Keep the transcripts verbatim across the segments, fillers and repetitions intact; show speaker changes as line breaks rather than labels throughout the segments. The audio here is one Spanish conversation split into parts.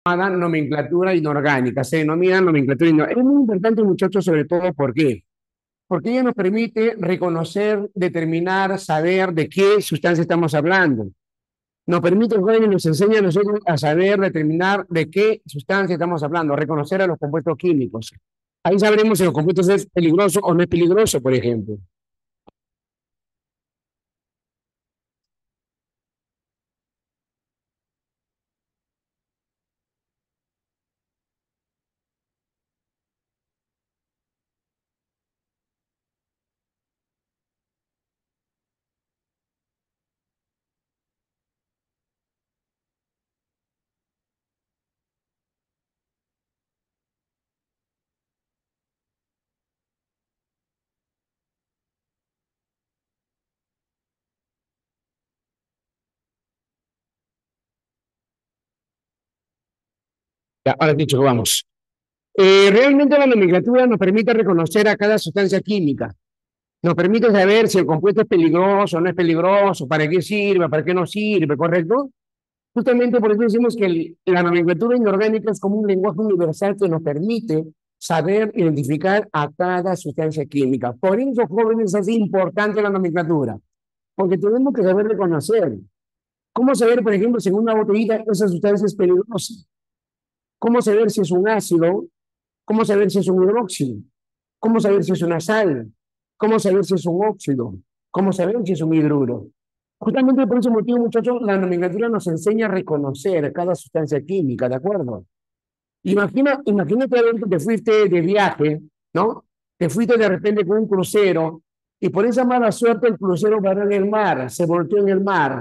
llamada nomenclatura inorgánica, se denomina nomenclatura inorgánica. Es muy importante, muchachos, sobre todo, ¿por qué? Porque ella nos permite reconocer, determinar, saber de qué sustancia estamos hablando. Nos permite, jóvenes, nos enseña a nosotros a saber, determinar de qué sustancia estamos hablando, reconocer a los compuestos químicos. Ahí sabremos si los compuestos es peligroso o no es peligroso, por ejemplo. Ya, ahora dicho que vamos. Eh, realmente la nomenclatura nos permite reconocer a cada sustancia química. Nos permite saber si el compuesto es peligroso o no es peligroso, para qué sirve, para qué no sirve, ¿correcto? Justamente por eso decimos que el- la nomenclatura inorgánica es como un lenguaje universal que nos permite saber identificar a cada sustancia química. Por eso, jóvenes, es importante la nomenclatura, porque tenemos que saber reconocer. ¿Cómo saber, por ejemplo, si en una botellita esa sustancia es peligrosa? ¿Cómo saber si es un ácido? ¿Cómo saber si es un hidróxido? ¿Cómo saber si es una sal? ¿Cómo saber si es un óxido? ¿Cómo saber si es un hidruro? Justamente por ese motivo, muchachos, la nomenclatura nos enseña a reconocer cada sustancia química, ¿de acuerdo? Imagina, imagínate que te fuiste de viaje, ¿no? Te fuiste de repente con un crucero y por esa mala suerte el crucero varó en el mar, se volteó en el mar.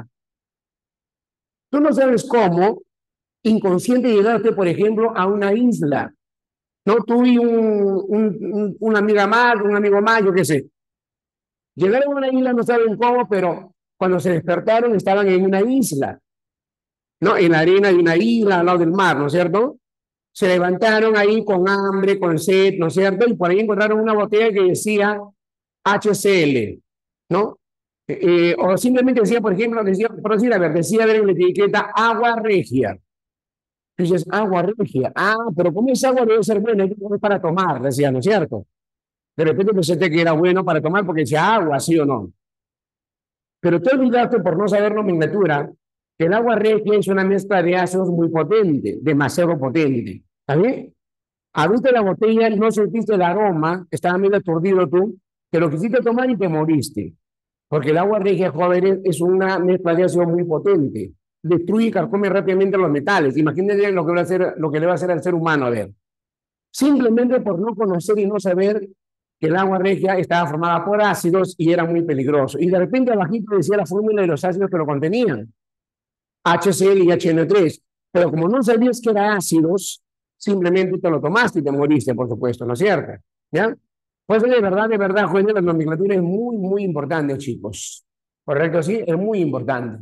Tú no sabes cómo, inconsciente llegaste, por ejemplo, a una isla, ¿no? Tú y un, un, un, una amiga más, un amigo más, yo qué sé. Llegaron a una isla, no saben cómo, pero cuando se despertaron estaban en una isla, ¿no? En la arena de una isla al lado del mar, ¿no es cierto? Se levantaron ahí con hambre, con sed, ¿no es cierto? Y por ahí encontraron una botella que decía H C L, ¿no? Eh, eh, o simplemente decía, por ejemplo, decía, por decir, a ver, decía a ver en la etiqueta agua regia. Y dices, agua regia. Ah, pero como esa agua debe ser buena, es para tomar, decía, ¿no es cierto? De repente pensaste que era bueno para tomar porque decía agua, sí o no. Pero te olvidaste por no saber nomenclatura que el agua regia es una mezcla de ácidos muy potente, demasiado potente. ¿Está bien? Abriste la botella, no sentiste el aroma, estaba medio aturdido tú, te lo quisiste tomar y te moriste. Porque el agua regia, jóvenes, es una mezcla de ácido muy potente. Destruye y carcome rápidamente los metales. Imagínense lo que, va a hacer, lo que le va a hacer al ser humano, a ver. Simplemente por no conocer y no saber que el agua regia estaba formada por ácidos y era muy peligroso. Y de repente abajito decía la fórmula de los ácidos que lo contenían, H C L y H N O tres. Pero como no sabías que eran ácidos, simplemente te lo tomaste y te moriste, por supuesto, ¿no es cierto? ¿Ya? Pues de verdad, de verdad, juez, la nomenclatura es muy, muy importante, chicos. ¿Correcto? Sí, es muy importante.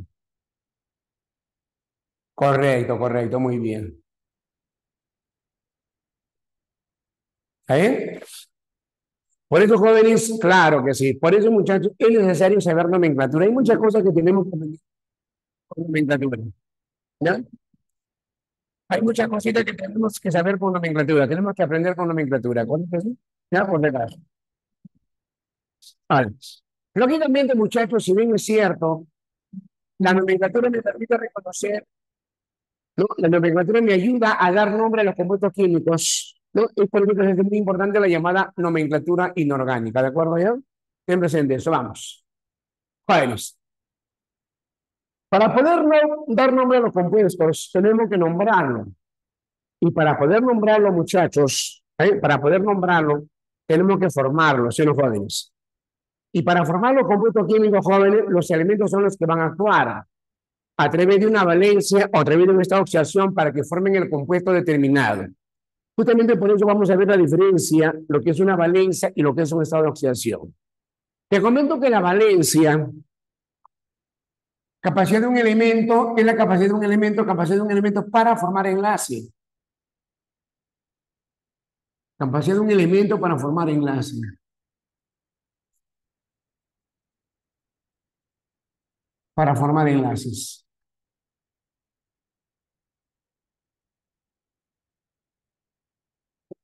Correcto, correcto, muy bien. ¿Está bien? Por eso, jóvenes, claro que sí. Por eso, muchachos, es necesario saber nomenclatura. Hay muchas cosas que tenemos que aprender con nomenclatura. ¿Ya? Hay muchas cositas que tenemos que saber con nomenclatura. Tenemos que aprender con nomenclatura. ¿Correcto? Sí? ¿Ya? Por detrás. Vale. Lógicamente, muchachos, si bien es cierto, la nomenclatura me permite reconocer, ¿no? La nomenclatura me ayuda a dar nombre a los compuestos químicos, ¿no? Es por eso que es muy importante la llamada nomenclatura inorgánica, ¿de acuerdo ya? Ten presente eso, vamos. Jóvenes, para poder no- dar nombre a los compuestos, tenemos que nombrarlo. Y para poder nombrarlo, muchachos, ¿eh? Para poder nombrarlo, tenemos que formarlo, ¿sí, los jóvenes? Y para formar los compuestos químicos jóvenes, los elementos son los que van a actuar a través de una valencia o a través de un estado de oxidación para que formen el compuesto determinado. Justamente por eso vamos a ver la diferencia, lo que es una valencia y lo que es un estado de oxidación. Te comento que la valencia, capacidad de un elemento, es la capacidad de un elemento, capacidad de un elemento para formar enlace. Capacidad de un elemento para formar enlace. Para formar enlaces.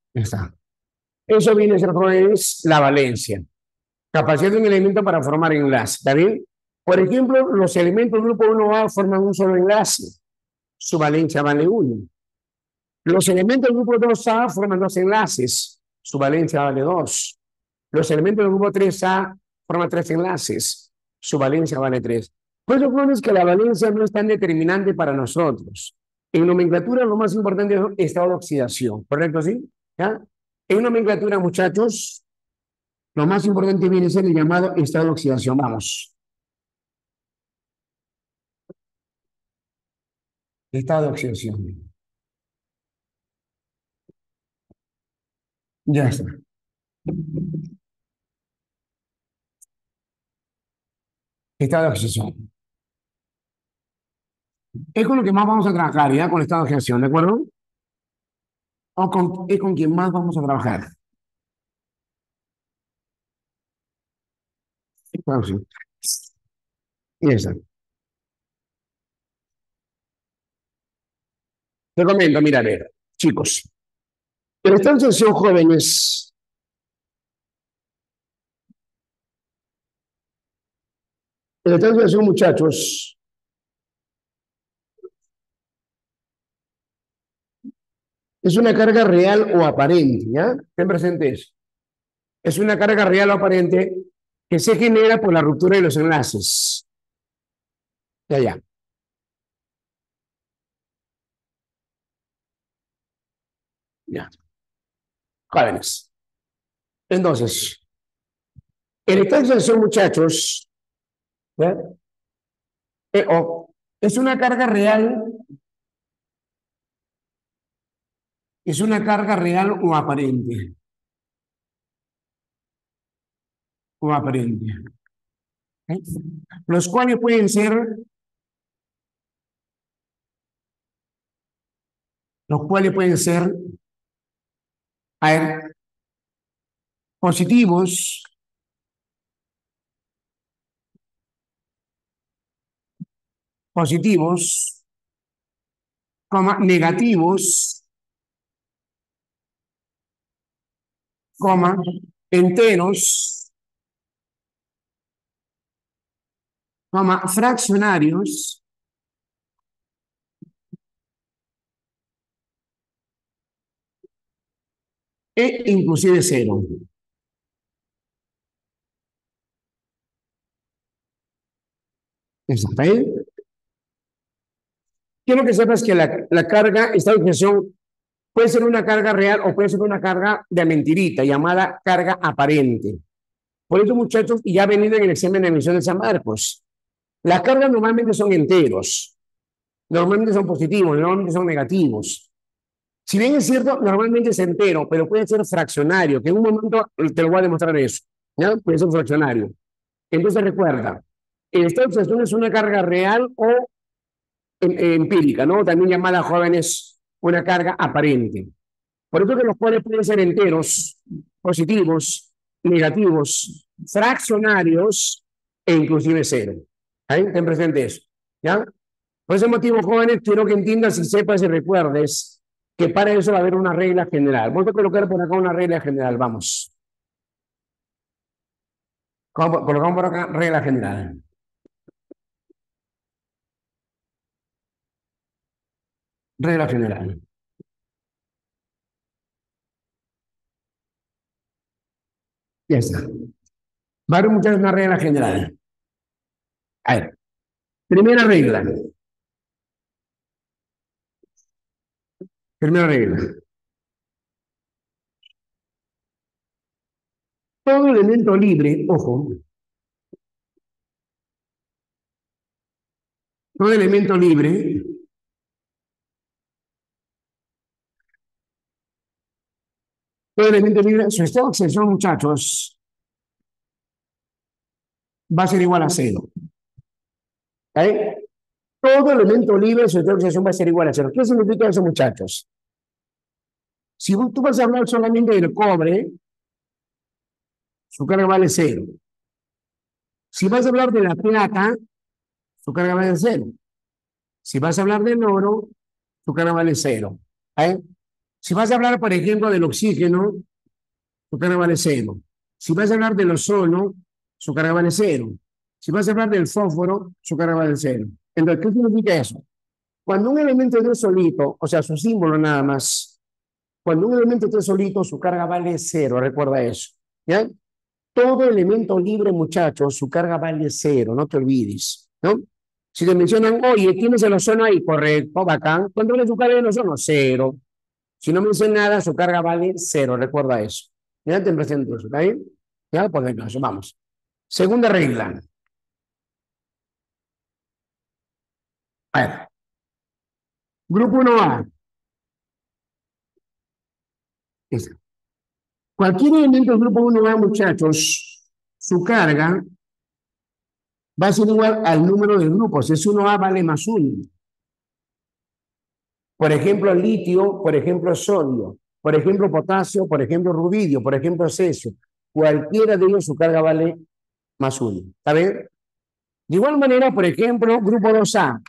Ya está. Eso viene a ser, jóvenes, la valencia. Capacidad de un elemento para formar enlace. ¿Está bien? Por ejemplo, los elementos del grupo uno A forman un solo enlace. Su valencia vale uno. Los elementos del grupo dos A forman dos enlaces. Su valencia vale dos. Los elementos del grupo tres A forman tres enlaces. Su valencia vale tres. Por eso, jóvenes, que la valencia no es tan determinante para nosotros. En nomenclatura, lo más importante es estado de oxidación. ¿Correcto? ¿Sí? ¿Ya? En nomenclatura, muchachos, lo más importante viene a ser el llamado estado de oxidación. Vamos. Estado de oxidación. Ya está. Estado de oxidación. Es con lo que más vamos a trabajar, ¿ya? Con estado de oxidación, ¿de acuerdo? O con, es con quien más vamos a trabajar. Bueno, sí. Y esa. Te comento, mira, a ver, chicos. El estado de oxidación, jóvenes, el estado de oxidación, muchachos, es una carga real o aparente, ¿ya? Ten presente eso. Es una carga real o aparente que se genera por la ruptura de los enlaces. Ya, ya. Ya. Jóvenes. Entonces, el estado de oxidación, muchachos, ¿ya? Eh, o es una carga real, es una carga real o aparente, o aparente. ¿Eh? Los cuales pueden ser, los cuales pueden ser, a ver, positivos, positivos, coma, negativos, coma, enteros, coma, fraccionarios, e inclusive cero. ¿Está bien? Quiero que sepas que la, la carga, esta definición puede ser una carga real o puede ser una carga de mentirita, llamada carga aparente. Por eso, muchachos, y ya ha venido en el examen de emisión de San Marcos, las cargas normalmente son enteros, normalmente son positivos, normalmente son negativos. Si bien es cierto, normalmente es entero, pero puede ser fraccionario, que en un momento te lo voy a demostrar eso. ¿Ya? Puede ser fraccionario. Entonces recuerda, el estado de oxidación es una carga real o em, empírica, ¿no? También llamada, jóvenes, una carga aparente. Por eso que los cuales pueden ser enteros, positivos, negativos, fraccionarios e inclusive cero. ¿Ahí? Ten presente eso. ¿Ya? Por ese motivo, jóvenes, quiero que entiendas y sepas y recuerdes que para eso va a haber una regla general. Voy a colocar por acá una regla general, vamos. Colocamos por acá regla general. Regla general. Ya está. Va a haber muchas una regla general. A ver, primera regla. Primera regla. Todo elemento libre, ojo, todo elemento libre todo elemento libre, su estado de oxidación, muchachos, va a ser igual a cero. ¿Okay? Todo elemento libre, su estado de oxidación va a ser igual a cero. ¿Qué significa eso, muchachos? Si tú vas a hablar solamente del cobre, su carga vale cero. Si vas a hablar de la plata, su carga vale cero. Si vas a hablar del oro, su carga vale cero. ¿Okay? Si vas a hablar, por ejemplo, del oxígeno, su carga vale cero. Si vas a hablar del ozono, su carga vale cero. Si vas a hablar del fósforo, su carga vale cero. Entonces, ¿qué significa eso? Cuando un elemento esté solito, o sea, su símbolo nada más, cuando un elemento esté solito, su carga vale cero, recuerda eso. ¿Ya? Todo elemento libre, muchachos, su carga vale cero, no te olvides, ¿no? Si te mencionan, oye, tienes el ozono ahí, correcto, bacán, ¿cuánto vale su carga del ozono? Cero. Si no me dicen nada, su carga vale cero, recuerda eso. Ya te presento eso, ¿está bien? Ya, por ejemplo, vamos. Segunda regla. A ver, grupo uno A. Esa. Cualquier elemento del grupo uno A, muchachos, su carga va a ser igual al número de grupos. Es uno A vale más uno. Por ejemplo, litio, por ejemplo, sodio, por ejemplo, potasio, por ejemplo, rubidio, por ejemplo, cesio. Cualquiera de ellos su carga vale más uno. ¿Está bien? De igual manera, por ejemplo, grupo dos A.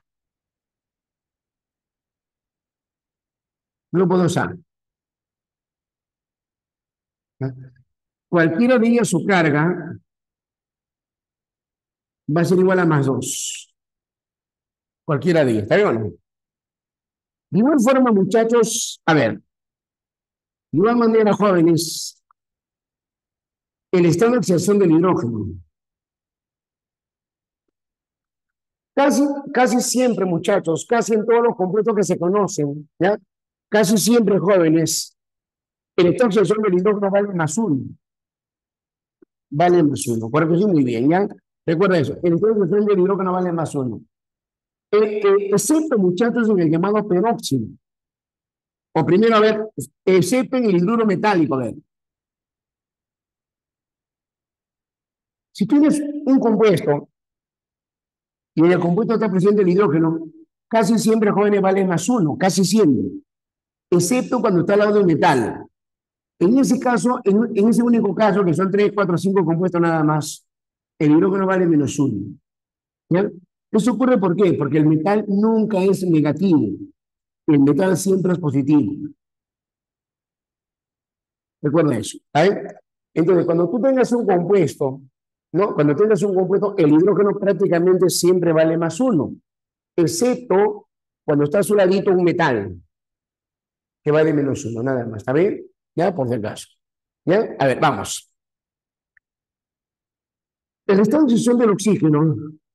Grupo dos A. Cualquiera de ellos su carga va a ser igual a más dos. Cualquiera de ellos. ¿Está bien o no? De igual forma, muchachos, a ver, de igual manera, jóvenes, el estado de oxidación del hidrógeno. Casi, casi siempre, muchachos, casi en todos los compuestos que se conocen, ¿ya? Casi siempre, jóvenes, el estado de oxidación del hidrógeno vale más uno. Vale más uno. Por eso sí, muy bien, ¿ya? Recuerda eso. El estado de oxidación del hidrógeno vale más uno. Eh, eh, excepto, muchachos, en el llamado peróxido. O primero, a ver, excepto en el hidruro metálico, a ver. Si tienes un compuesto y en el compuesto está presente el hidrógeno, casi siempre, jóvenes, vale más uno, casi siempre, excepto cuando está al lado del metal. En ese caso, en, en ese único caso, que son tres, cuatro, cinco compuestos nada más, el hidrógeno vale menos uno. ¿Ya? Eso ocurre ¿por qué? Porque el metal nunca es negativo, el metal siempre es positivo. Recuerda eso. ¿Vale? Entonces, cuando tú tengas un compuesto, ¿no? Cuando tengas un compuesto, el hidrógeno prácticamente siempre vale más uno, excepto cuando está a su ladito un metal, que vale menos uno, nada más. ¿Está bien? Ya, por si acaso. ¿Ya? A ver, vamos. El estado de oxidación del oxígeno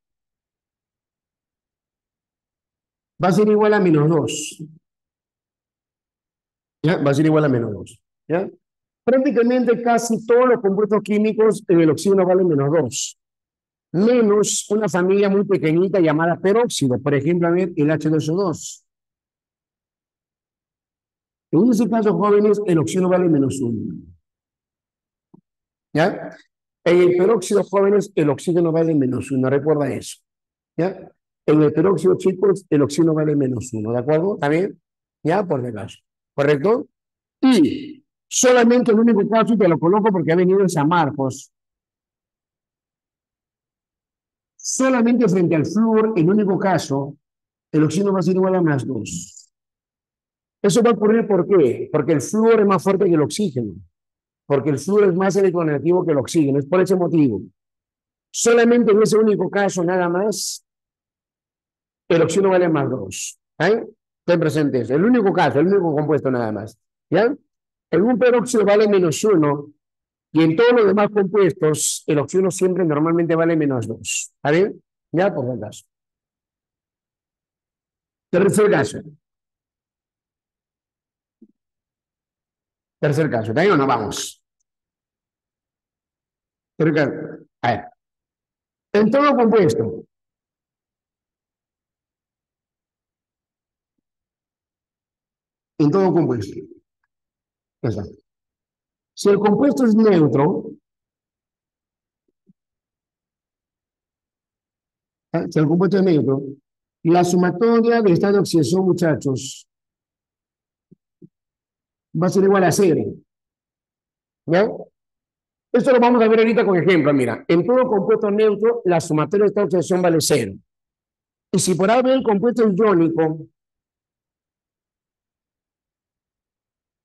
va a ser igual a menos dos. ¿Ya? Va a ser igual a menos dos. ¿Ya? Prácticamente casi todos los compuestos químicos en el oxígeno valen menos dos. Menos una familia muy pequeñita llamada peróxido. Por ejemplo, a ver, el H dos O dos. En ese caso, jóvenes, el oxígeno vale menos uno. ¿Ya? En el peróxido, jóvenes, el oxígeno vale menos uno. Recuerda eso. ¿Ya? En el peróxido, chicos, el oxígeno vale menos uno. ¿De acuerdo? ¿También? ¿Ya? Por si acaso. ¿Correcto? Y solamente el único caso, y te lo coloco porque ha venido en San Marcos, solamente frente al flúor, el único caso, el oxígeno va a ser igual a más dos. Eso va a ocurrir ¿por qué? Porque el flúor es más fuerte que el oxígeno. Porque el flúor es más electronegativo que el oxígeno. Es por ese motivo. Solamente en ese único caso, nada más, el oxígeno vale más dos. ¿Eh? Ten presente eso. El único caso, el único compuesto nada más. ¿Ya? En un peróxido vale menos uno y en todos los demás compuestos el oxígeno siempre normalmente vale menos dos. ¿Está bien? Ya, por si acaso. Tercer caso. Tercer caso. ¿Está bien o no? Vamos. Tercer caso. A ver. En todo compuesto. En todo compuesto. Exacto. Si el compuesto es neutro, ¿eh? Si el compuesto es neutro, la sumatoria del estado de oxidación, muchachos, va a ser igual a cero. ¿Ya? Esto lo vamos a ver ahorita con ejemplo. Mira, en todo compuesto neutro, la sumatoria del estado de oxidación vale cero. Y si por ahí el compuesto es iónico,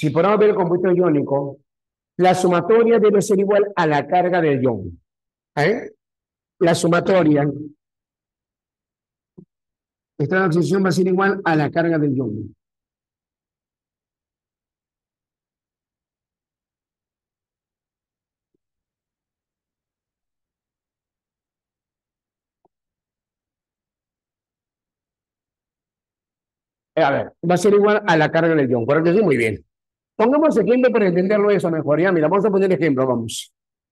Si podemos ver el compuesto iónico, la sumatoria debe ser igual a la carga del ion. ¿Eh? La sumatoria, esta transición va a ser igual a la carga del ion. Eh, A ver, va a ser igual a la carga del ion. Correcto, sí, muy bien. Pongamos ejemplo para entenderlo eso mejor. Ya, mira, vamos a poner ejemplo, vamos.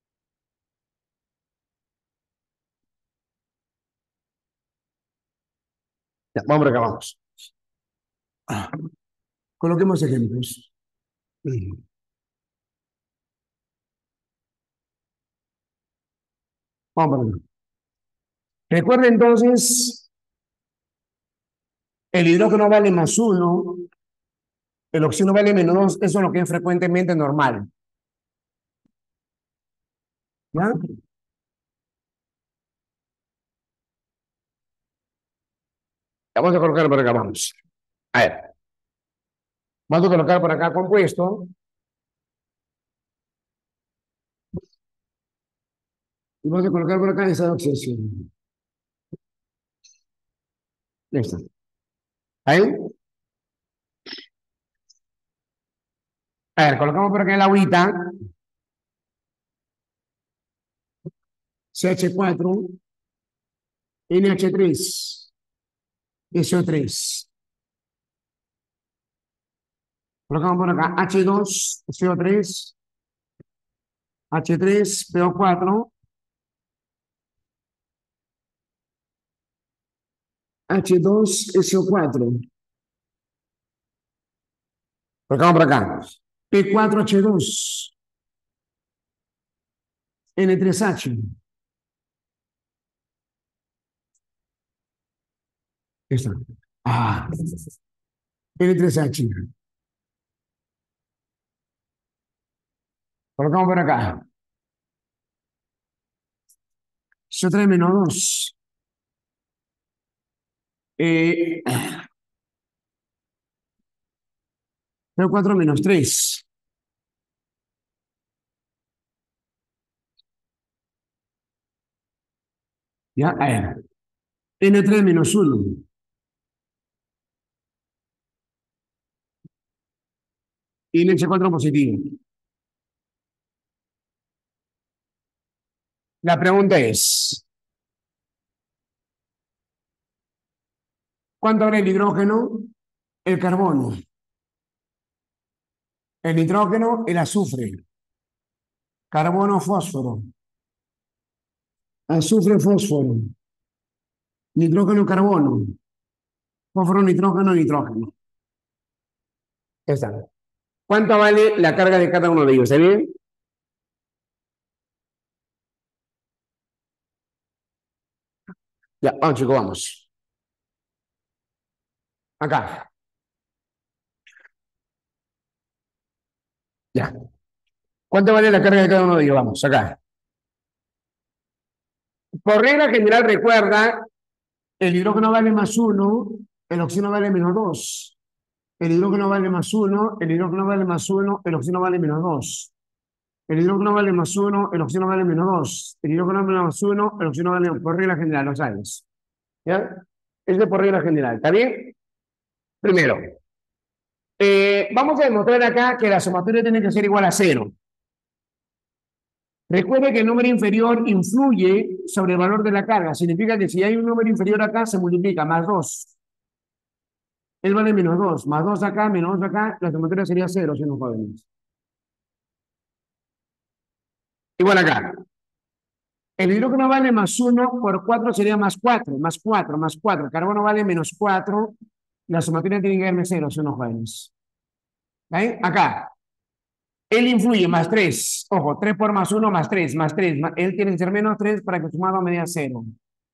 Ya, vamos por acá, vamos. Ah, coloquemos ejemplos. Mm. Vamos por acá. Recuerda entonces, el hidrógeno vale más uno, el oxígeno vale menos dos, eso es lo que es frecuentemente normal. ¿Ya? Vamos a colocar por acá, vamos. A ver, vamos a colocar por acá compuesto. Y vamos a colocar por acá esa oxidación. Ya está. ¿Ahí? A ver, colocamos por acá el agüita. C H cuatro, N H tres, S O tres. Colocamos por acá H dos, C O tres, H tres, P O cuatro, H dos, S O cuatro. Colocamos por acá P cuatro H dos, N tres H. Está. Ah, N tres H. Colocamos por acá. C O tres menos dos. Eh, P O cuatro menos tres. Ya, a ver. N tres menos uno. Y N H cuatro positivo. La pregunta es, ¿cuánto vale el hidrógeno? El carbono. El nitrógeno, el azufre. Carbono, fósforo. Azufre, fósforo. Nitrógeno, carbono. Fósforo, nitrógeno, nitrógeno. Está. ¿Cuánto vale la carga de cada uno de ellos? ¿Está bien? Ya, vamos chicos, vamos. Acá. Ya. ¿Cuánto vale la carga de cada uno de ellos? Vamos, acá. Por regla general, recuerda, el hidrógeno vale más uno, el oxígeno vale menos dos. El hidrógeno vale más uno, el hidrógeno vale más uno, el oxígeno vale menos dos. El hidrógeno vale más uno, el oxígeno vale menos dos. El hidrógeno vale más uno, el oxígeno vale por regla general, lo sabes. ¿Ya? Es de por regla general, ¿está bien? Primero, eh, vamos a demostrar acá que la sumatoria tiene que ser igual a cero. Recuerde que el número inferior influye sobre el valor de la carga. Significa que si hay un número inferior acá, se multiplica más dos. Él vale menos dos. Más dos acá, menos dos acá, la sumatoria sería cero si no podemos. Igual acá. El hidrógeno vale más uno por cuatro sería más cuatro, más cuatro, más cuatro. El carbono vale menos cuatro. La sumatoria tiene que darme cero si no jóvenes. ¿Ven? Acá. Él influye más tres. Ojo, tres por más uno más tres, más tres. Él tiene que ser menos tres para que sumado me dé cero.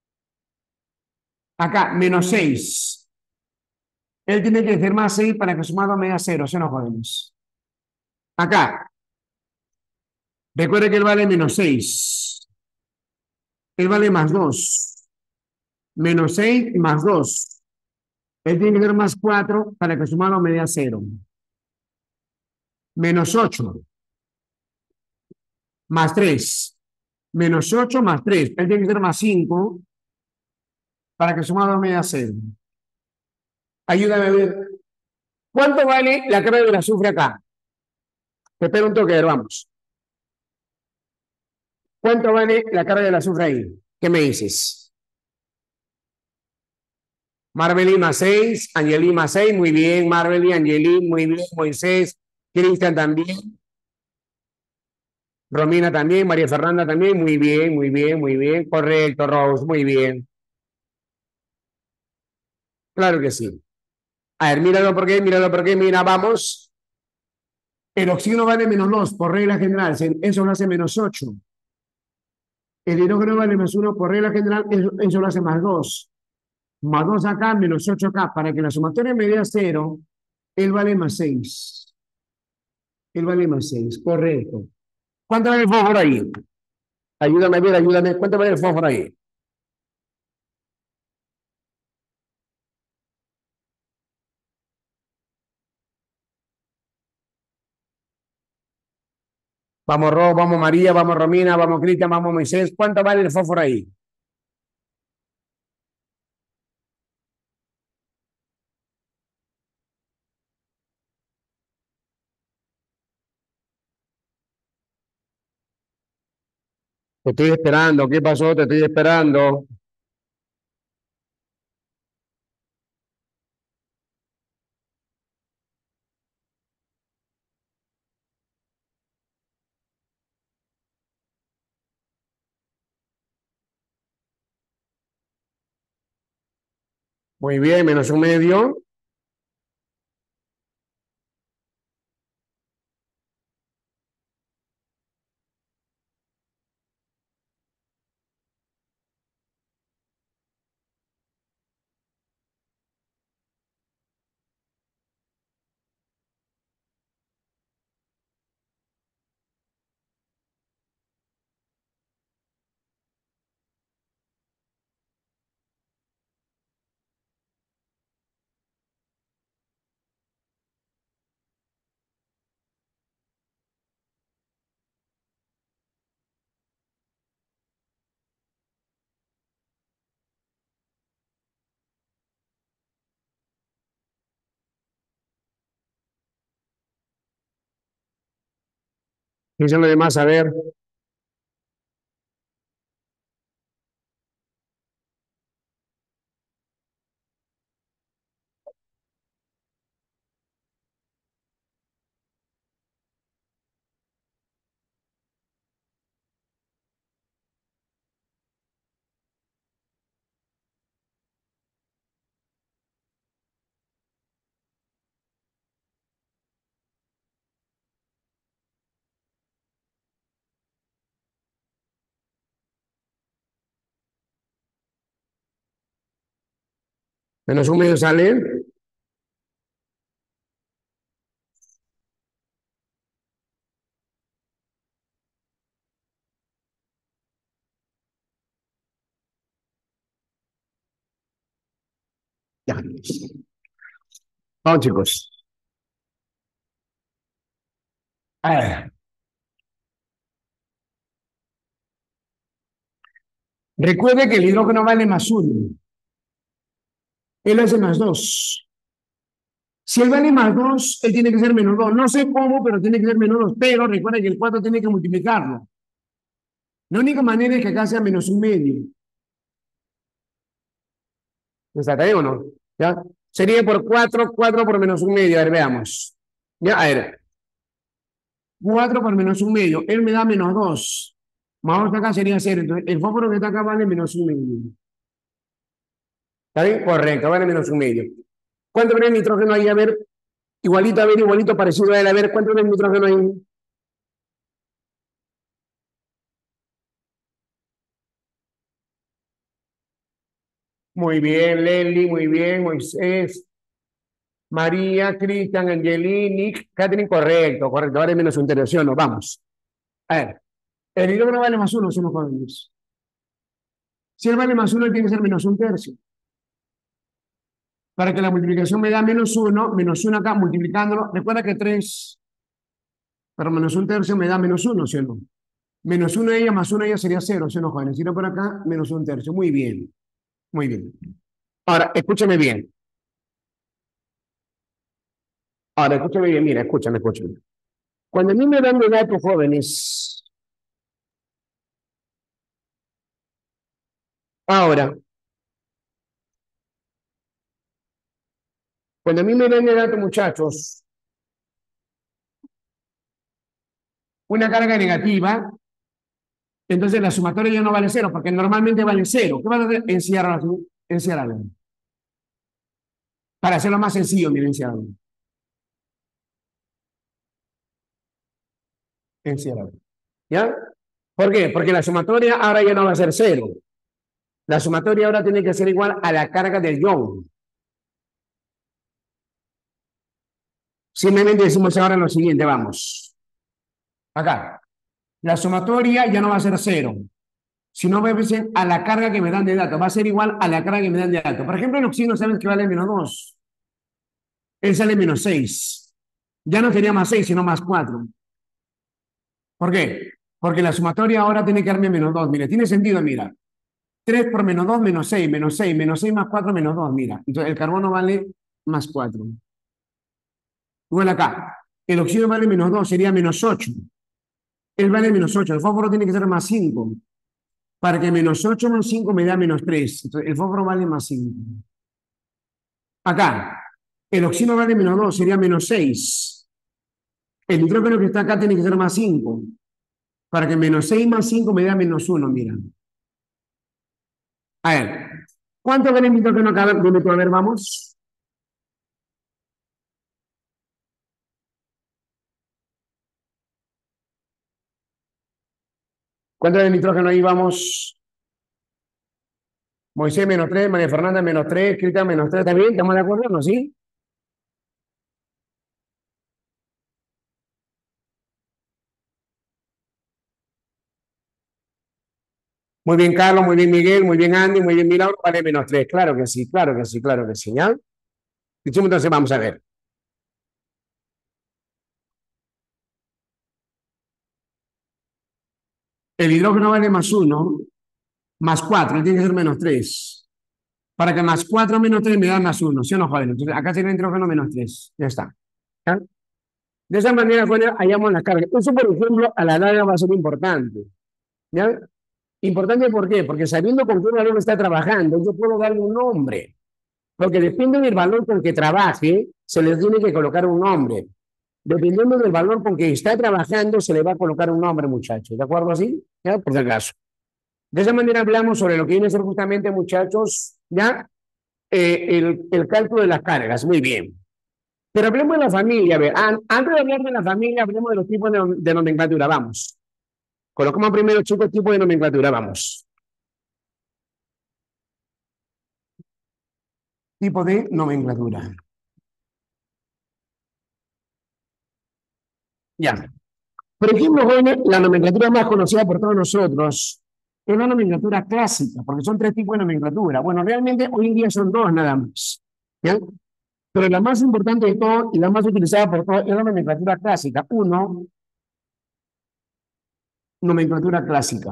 Acá, menos seis. Él tiene que ser más seis para que sumado me dé cero. Se nos jodemos. Acá. Recuerde que él vale menos seis. Él vale más dos. Menos seis más dos. Él tiene que ser más cuatro para que sumado me dé cero. menos ocho, más tres. Menos ocho más tres. Él tiene que ser más cinco para que sumado me da cero. Ayúdame a ver. ¿Cuánto vale la carga del azufre acá? Te espero un toque, a ver, vamos. ¿Cuánto vale la carga del azufre ahí? ¿Qué me dices? Marbeli más seis, Angelí más seis, muy bien. Marbeli, Angelí, muy bien. Moisés, Cristian también. Romina también, María Fernanda también, muy bien, muy bien, muy bien. Correcto, Rose, muy bien. Claro que sí. A ver, míralo por qué, míralo por qué, mira, vamos. El oxígeno vale menos dos por regla general, eso lo hace menos ocho. El hidrógeno vale menos uno por regla general, eso, eso lo hace más dos. Más dos acá, menos ocho acá. Para que la sumatoria me dé a cero, él vale más seis. Él vale más seis, correcto. ¿Cuánto vale el fósforo ahí? Ayúdame a ver, ayúdame. ¿Cuánto vale el fósforo ahí? Vamos, Ro, vamos, María, vamos, Romina, vamos, Cristian, vamos, Moisés. ¿Cuánto vale el fósforo ahí? Te estoy esperando. ¿Qué pasó? Te estoy esperando. Muy bien, menos un medio. ¿Qué dicen los demás? A ver. Menos un medio sale. Ya. Vamos, chicos. A ver. Recuerde que el hidrógeno vale más uno. Él hace más dos. Si él vale más dos, él tiene que ser menos dos. No sé cómo, pero tiene que ser menos dos. Pero recuerda que el cuatro tiene que multiplicarlo. La única manera es que acá sea menos un medio. ¿Está ahí o no? ¿Ya? Sería por cuatro, cuatro por menos un medio. A ver, veamos. Ya, a ver. Cuatro por menos un medio. Él me da menos dos. Más dos acá sería cero. Entonces, el fósforo que está acá vale menos un medio. ¿Está bien? Correcto, vale menos un medio. ¿Cuánto viene el nitrógeno ahí? A ver, igualito, a ver, igualito, parecido a él. A ver, ¿cuánto viene el nitrógeno ahí? Muy bien, Leslie, muy bien, Moisés, María, Cristian, Angelini, Catherine, correcto, correcto, vale menos un tercio, no, vamos. A ver, el hidrógeno vale más uno, si no podemos. Si él vale más uno, él tiene que ser menos un tercio. Para que la multiplicación me da menos uno, menos uno acá, multiplicándolo, recuerda que tres Pero menos un tercio me da menos uno, ¿sí o no? Menos uno de ella más uno de ella sería cero, ¿sí o no, jóvenes? Si no por acá, menos un tercio. Muy bien, muy bien. Ahora, escúchame bien. Ahora, escúchame bien, mira, escúchame, escúchame. Cuando a mí me dan de datos jóvenes, ahora, cuando a mí me dan de datos, muchachos, una carga negativa, entonces la sumatoria ya no vale cero, porque normalmente vale cero. ¿Qué vas a hacer? Encierrarlo, encierrarlo. Para hacerlo más sencillo, miren, encierrarlo. Encierrarlo. ¿Ya? ¿Por qué? Porque la sumatoria ahora ya no va a ser cero. La sumatoria ahora tiene que ser igual a la carga del ion. Simplemente decimos ahora lo siguiente, vamos. Acá. La sumatoria ya no va a ser cero, sino va a ser a la carga que me dan de datos. Va a ser igual a la carga que me dan de datos. Por ejemplo, el oxígeno sabes que vale menos dos. Él sale menos seis. Ya no sería más seis, sino más cuatro. ¿Por qué? Porque la sumatoria ahora tiene que darme menos dos. Mire, tiene sentido, mira. tres por menos dos, menos seis, menos seis, menos seis más cuatro, menos dos, mira. Entonces el carbono vale más cuatro. Igual acá. El oxígeno vale menos dos, sería menos ocho. Él vale menos ocho. El fósforo tiene que ser más cinco. Para que menos ocho más cinco me da menos tres. Entonces el fósforo vale más cinco. Acá. El oxígeno vale menos dos, sería menos seis. El nitrógeno que está acá tiene que ser más cinco. Para que menos seis más cinco me da menos uno, mira. A ver. ¿Cuánto vale el nitrógeno acá? Dime tú, a ver, vamos. ¿Cuánto vale el nitrógeno ahí? Vamos. Moisés menos tres, María Fernanda menos tres, Cristian menos tres. ¿Está bien? ¿Estamos de acuerdo? ¿No? ¿Sí? Muy bien, Carlos, muy bien, Miguel, muy bien, Andy, muy bien, Milagro. Vale menos tres. Claro que sí, claro que sí, claro que sí. ¿Ya? Entonces vamos a ver. El hidrógeno vale más uno, más cuatro, tiene que ser menos tres. Para que más cuatro menos tres me da más uno, ¿sí o no, joven? Entonces acá sería el hidrógeno menos tres. Ya está. ¿Ya? De esa manera, bueno, hallamos la carga. Eso, por ejemplo, a la larga va a ser importante. ¿Ya? Importante, ¿por qué? Porque sabiendo con qué valor está trabajando, yo puedo darle un nombre. Porque depende del valor con que trabaje, se le tiene que colocar un nombre. Dependiendo del valor con que está trabajando, se le va a colocar un nombre, muchachos. ¿De acuerdo así? ¿Ya? Por si acaso. De esa manera hablamos sobre lo que viene a ser justamente, muchachos, ¿ya? Eh, el, el cálculo de las cargas. Muy bien. Pero hablemos de la familia. A ver, an, antes de hablar de la familia, hablemos de los tipos de, de nomenclatura. Vamos. Colocamos primero, chicos, tipo de nomenclatura. Vamos. Tipo de nomenclatura. Ya. Por ejemplo, jóvenes, la nomenclatura más conocida por todos nosotros es la nomenclatura clásica, porque son tres tipos de nomenclatura. Bueno, realmente hoy en día son dos nada más. ¿Ya? Pero la más importante de todo y la más utilizada por todos es la nomenclatura clásica. Uno, nomenclatura clásica.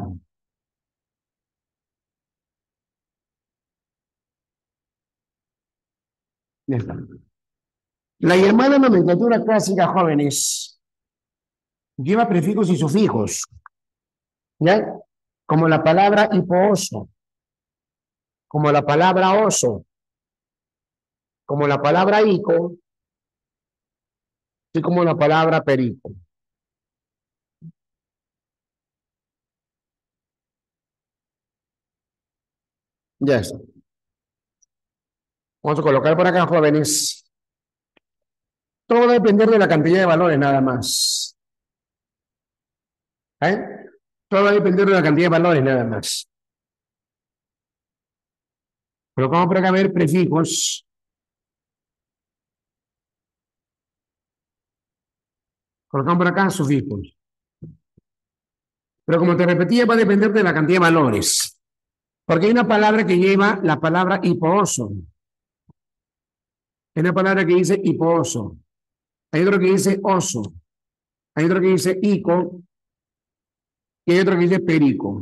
Ya está. La llamada nomenclatura clásica, jóvenes, lleva prefijos y sufijos, ¿ya? Como la palabra hipooso, como la palabra oso, como la palabra ico, y como la palabra perico. Ya está. Vamos a colocar por acá, jóvenes. Todo va a depender de la cantidad de valores, nada más. ¿Eh? Todo va a depender de la cantidad de valores, nada más. Colocamos por acá a ver prefijos. Colocamos por acá sufijos. Pero como te repetía, va a depender de la cantidad de valores. Porque hay una palabra que lleva la palabra hipooso. Hay una palabra que dice hipooso. Hay otro que dice oso. hay otro que dice ico, y hay otro que dice perico.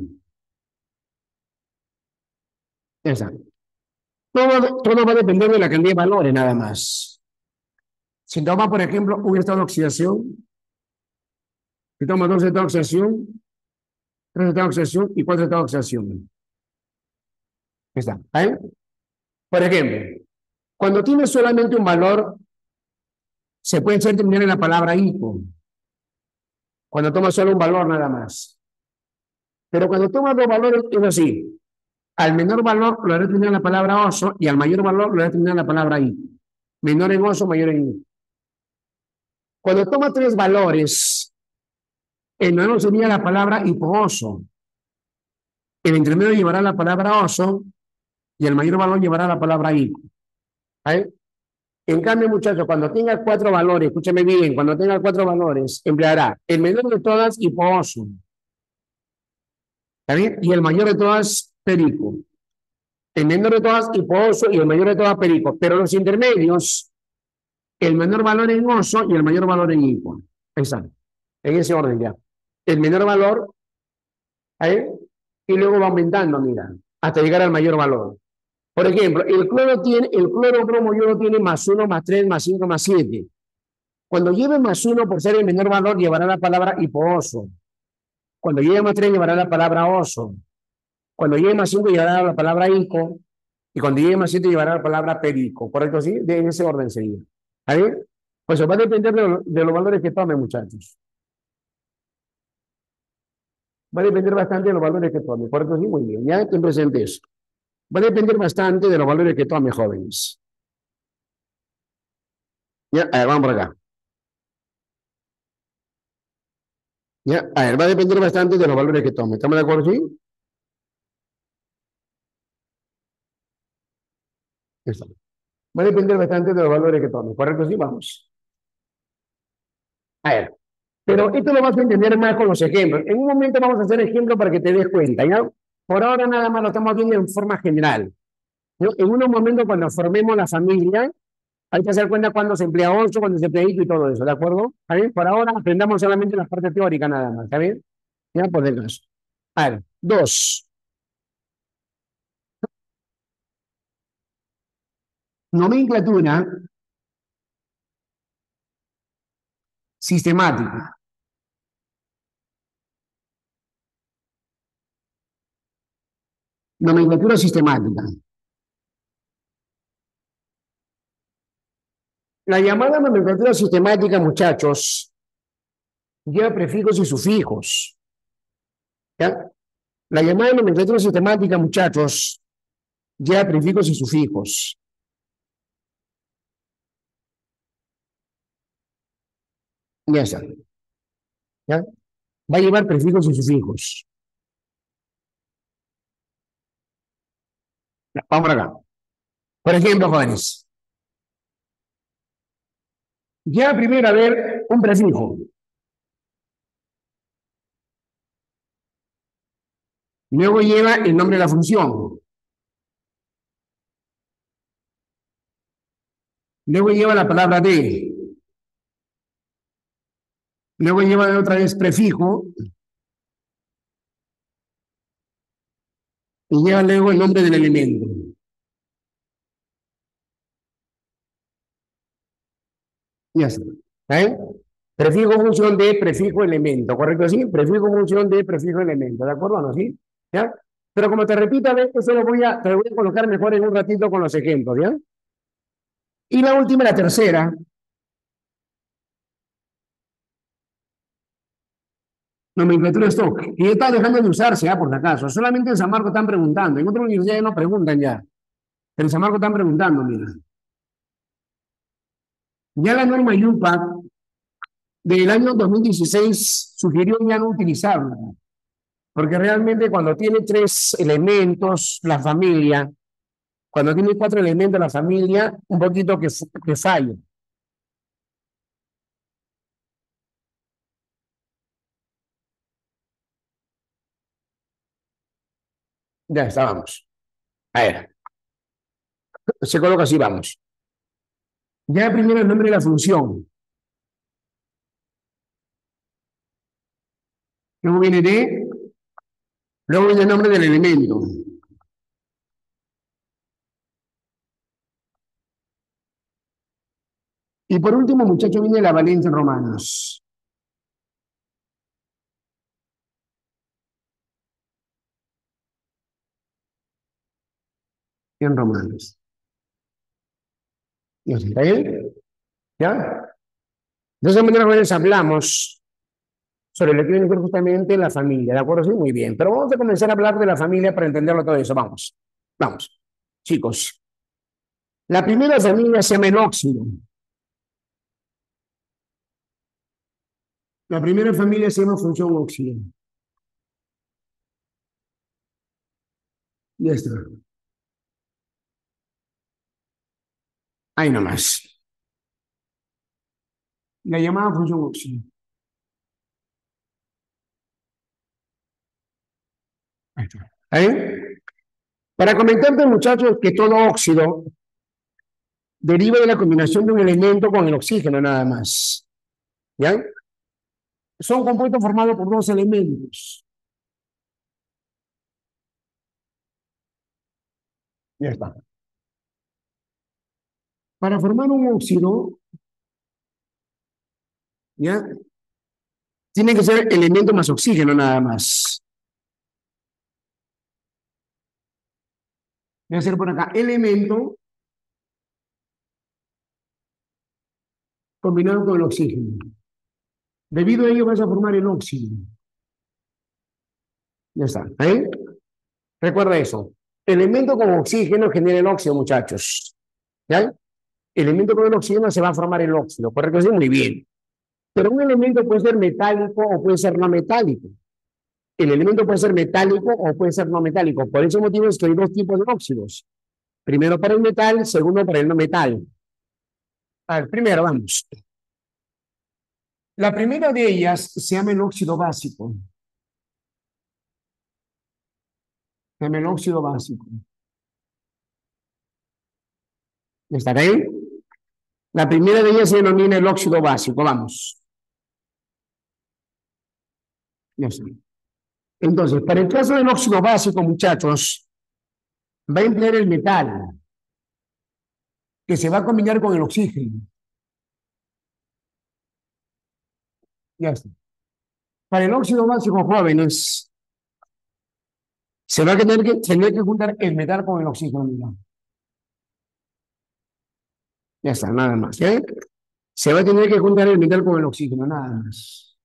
Esa. Todo, todo va a depender de la cantidad de valores, nada más. Si toma, por ejemplo, un estado de oxidación, si toma dos estados de oxidación, tres estados de oxidación y cuatro estados de oxidación. Está. ¿Eh? Por ejemplo, cuando tienes solamente un valor, se puede hacer terminar en la palabra hipo. Cuando tomas solo un valor nada más. Pero cuando tomas dos valores, es así. Al menor valor lo haré terminar en la palabra oso y al mayor valor lo haré terminar en la palabra hipo. Menor en oso, mayor en hipo. Cuando toma tres valores, el menor sería la palabra hipooso. El intermedio llevará la palabra oso y el mayor valor llevará la palabra hipo. ¿Vale? En cambio, muchachos, cuando tenga cuatro valores, escúchame bien, cuando tenga cuatro valores, empleará el menor de todas, hipooso. ¿Está bien? Y el mayor de todas, perico. El menor de todas, hipooso, y el mayor de todas, perico. Pero los intermedios, el menor valor en oso y el mayor valor en hipo. Exacto. En ese orden ya. El menor valor, ¿eh? Y luego va aumentando, mira, hasta llegar al mayor valor. Por ejemplo, el cloro tiene, el cloro bromo yodo tiene más uno, más tres, más cinco, más siete. Cuando lleve más uno por ser el menor valor, llevará la palabra hipooso. Cuando lleve más tres, llevará la palabra oso. Cuando lleve más cinco, llevará la palabra hipo. Y cuando llegue más siete, llevará la palabra perico. ¿Correcto? ¿Sí? De en ese orden sería. ¿Está bien? Pues va a depender de, lo, de los valores que tome, muchachos. Va a depender bastante de los valores que tome. ¿Correcto? Sí, muy bien. Ya ten presente eso. Va a depender bastante de los valores que tome, jóvenes. Ya, a ver, vamos por acá. Ya, a ver, va a depender bastante de los valores que tome. ¿Estamos de acuerdo? Sí. Eso. Va a depender bastante de los valores que tome. ¿Correcto? Sí, vamos. A ver. Pero esto lo vas a entender más con los ejemplos. En un momento vamos a hacer ejemplos para que te des cuenta, ¿ya? Por ahora nada más lo estamos viendo en forma general. ¿No? En unos momentos cuando formemos la familia, hay que hacer cuenta cuándo se emplea oso, cuándo se emplea hito y todo eso, ¿de acuerdo? ¿Está bien? Por ahora aprendamos solamente la parte teórica nada más, ¿está bien? Ya, por el caso. A ver, dos. Nomenclatura sistemática. Nomenclatura sistemática. La llamada nomenclatura sistemática, muchachos, lleva prefijos y sufijos. ¿Ya? La llamada nomenclatura sistemática, muchachos, lleva prefijos y sufijos. Ya está. ¿Ya? Va a llevar prefijos y sufijos. Ya, vamos por acá. Por ejemplo, jóvenes, ya primero a ver un prefijo. Luego lleva el nombre de la función. Luego lleva la palabra de. Luego lleva otra vez prefijo. Y lleva luego el nombre del elemento. Ya está. ¿Eh? Prefijo, función de, prefijo, elemento. ¿Correcto? ¿Sí? Prefijo, función de, prefijo, elemento. ¿De acuerdo o no? ¿Sí? ¿Ya? Pero como te repito, a ver, eso lo voy a, te lo voy a colocar mejor en un ratito con los ejemplos, ¿ya? Y la última, la tercera. Nomenclatura stock. Y ya está dejando de usarse, ¿ah? Por si acaso. Solamente en San Marcos están preguntando. En otras universidades no preguntan ya. Pero en San Marcos están preguntando, mira. Ya la norma IUPAC del año dos mil dieciséis sugirió ya no utilizarla. Porque realmente cuando tiene tres elementos la familia, cuando tiene cuatro elementos la familia, un poquito que, que falla. Ya estábamos. A ver, se coloca así, vamos. Ya primero el nombre de la función. Luego viene D, luego viene el nombre del elemento. Y por último, muchachos, viene la valencia en romanos. En romanos. ¿Está bien? ¿Ya? De esa manera, pues, hablamos sobre lo que viene a ser justamente la familia, ¿de acuerdo? Sí, muy bien. Pero vamos a comenzar a hablar de la familia para entenderlo todo eso. Vamos, vamos. Chicos, la primera familia se llama el óxido. La primera familia se llama función óxido. Ya está. Ahí nomás. La llamada función óxido. Ahí está. ¿Ahí? Para comentarte, muchachos, que todo óxido deriva de la combinación de un elemento con el oxígeno nada más. ¿Ya? Son compuestos formados por dos elementos. Ya está. Para formar un óxido, ¿ya? Tiene que ser elemento más oxígeno nada más. Voy a hacer por acá elemento combinado con el oxígeno. Debido a ello vas a formar el óxido. Ya está. ¿Eh? Recuerda eso. Elemento con oxígeno genera el óxido, muchachos. ¿Ya? Elemento con el oxígeno se va a formar el óxido. Correcto, sí, muy bien. Pero un elemento puede ser metálico o puede ser no metálico. El elemento puede ser metálico o puede ser no metálico. Por ese motivo es que hay dos tipos de óxidos. Primero para el metal, segundo para el no metal. A ver, primero vamos. La primera de ellas se llama el óxido básico. Se llama el óxido básico. ¿Está bien? La primera de ellas se denomina el óxido básico. Vamos. Ya está. Entonces, para el caso del óxido básico, muchachos, va a emplear el metal, que se va a combinar con el oxígeno. Ya está. Para el óxido básico, jóvenes, se va a tener que, tener que juntar el metal con el oxígeno. Mira. Ya está, nada más. ¿Eh? Se va a tener que juntar el metal con el oxígeno, nada más.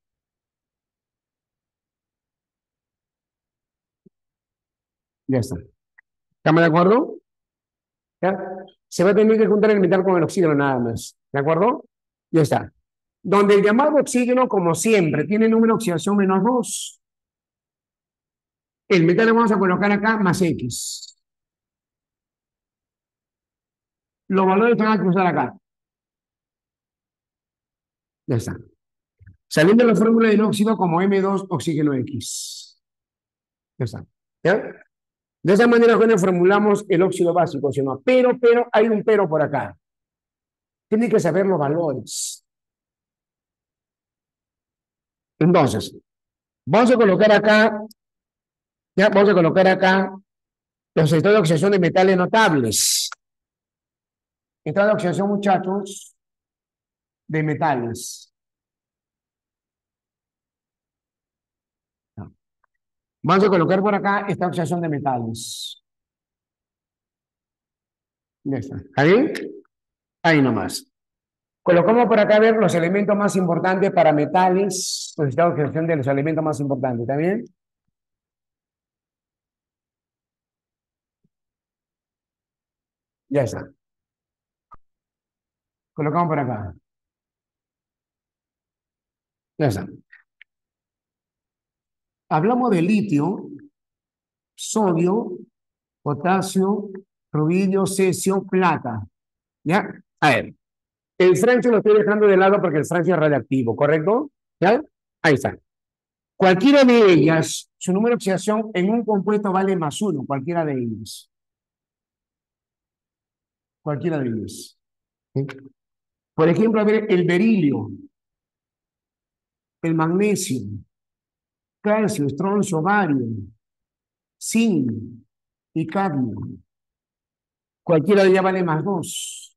Ya está. ¿Estamos de acuerdo? ¿Ya? Se va a tener que juntar el metal con el oxígeno, nada más. ¿De acuerdo? Ya está. Donde el llamado oxígeno, como siempre, tiene número de oxidación menos dos, el metal le vamos a colocar acá más X. Los valores van a cruzar acá. Ya está. Saliendo la fórmula del óxido como M dos oxígeno X. Ya está. ¿Ya? De esa manera, bueno, formulamos el óxido básico, ¿sí o no? Pero, pero, hay un pero por acá. Tiene que saber los valores. Entonces, vamos a colocar acá, ya, vamos a colocar acá los estados de oxidación de metales notables. Estado de oxidación, muchachos, de metales. Vamos a colocar por acá esta oxidación de metales. Ya está. ¿Ahí? Ahí nomás. Colocamos por acá a ver los elementos más importantes para metales, los estados de oxidación de los elementos más importantes. ¿Está bien? Ya está. Colocamos por acá. Ya está. Hablamos de litio, sodio, potasio, rubidio, cesio, plata. ¿Ya? A ver, el francio lo estoy dejando de lado porque el francio es radiactivo, ¿correcto? ¿Ya? Ahí está. Cualquiera de ellas, su número de oxidación en un compuesto vale más uno, cualquiera de ellas. Cualquiera de ellas. ¿Sí? Por ejemplo, a ver, el berilio, el magnesio, calcio, estroncio, bario, zinc y cadmio. Cualquiera de ellas vale más dos.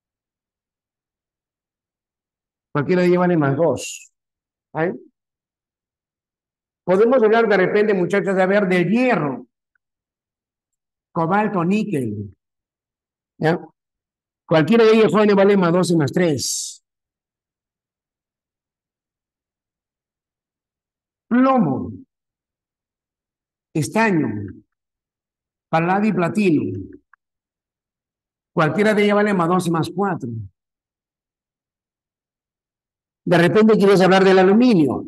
Cualquiera de ellas vale más dos. ¿Vale? Podemos hablar de repente, muchachos, de ver del hierro, cobalto, níquel. ¿Ya? Cualquiera de ellos jóvenes vale más dos y más tres. Plomo, estaño, paladio y platino. Cualquiera de ellas vale más dos y más cuatro. De repente quieres hablar del aluminio.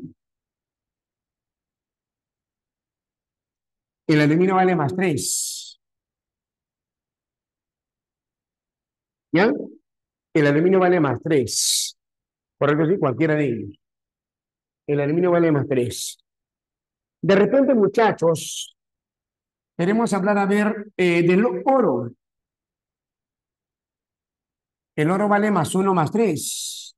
El aluminio vale más tres. ¿Ya? El aluminio vale más tres. Correcto, sí, cualquiera de ellos. El aluminio vale más tres. De repente, muchachos, queremos hablar a ver eh, del oro. El oro vale más uno más tres.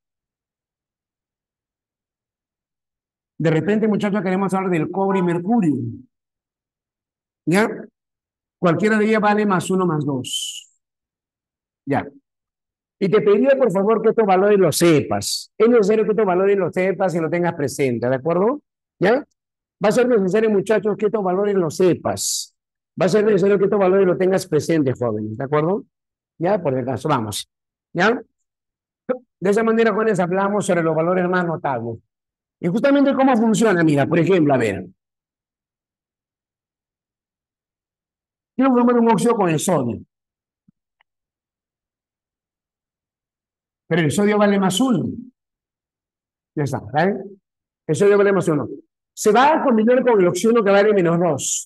De repente, muchachos, queremos hablar del cobre y mercurio. ¿Ya? Cualquiera de ellas vale más uno más dos. Ya. Y te pediría, por favor, que estos valores los sepas. Es necesario que estos valores los sepas y los tengas presentes, ¿de acuerdo? ¿Ya? Va a ser necesario, muchachos, que estos valores los sepas. Va a ser necesario que estos valores los tengas presentes, jóvenes, ¿de acuerdo? ¿Ya? Por el caso, vamos. ¿Ya? De esa manera, jóvenes, hablamos sobre los valores más notables. Y justamente cómo funciona, mira, por ejemplo, a ver. Quiero formar un óxido con el sodio. Pero el sodio vale más uno. Ya está, ¿vale? El sodio vale más uno. Se va a combinar con el oxígeno que vale menos dos.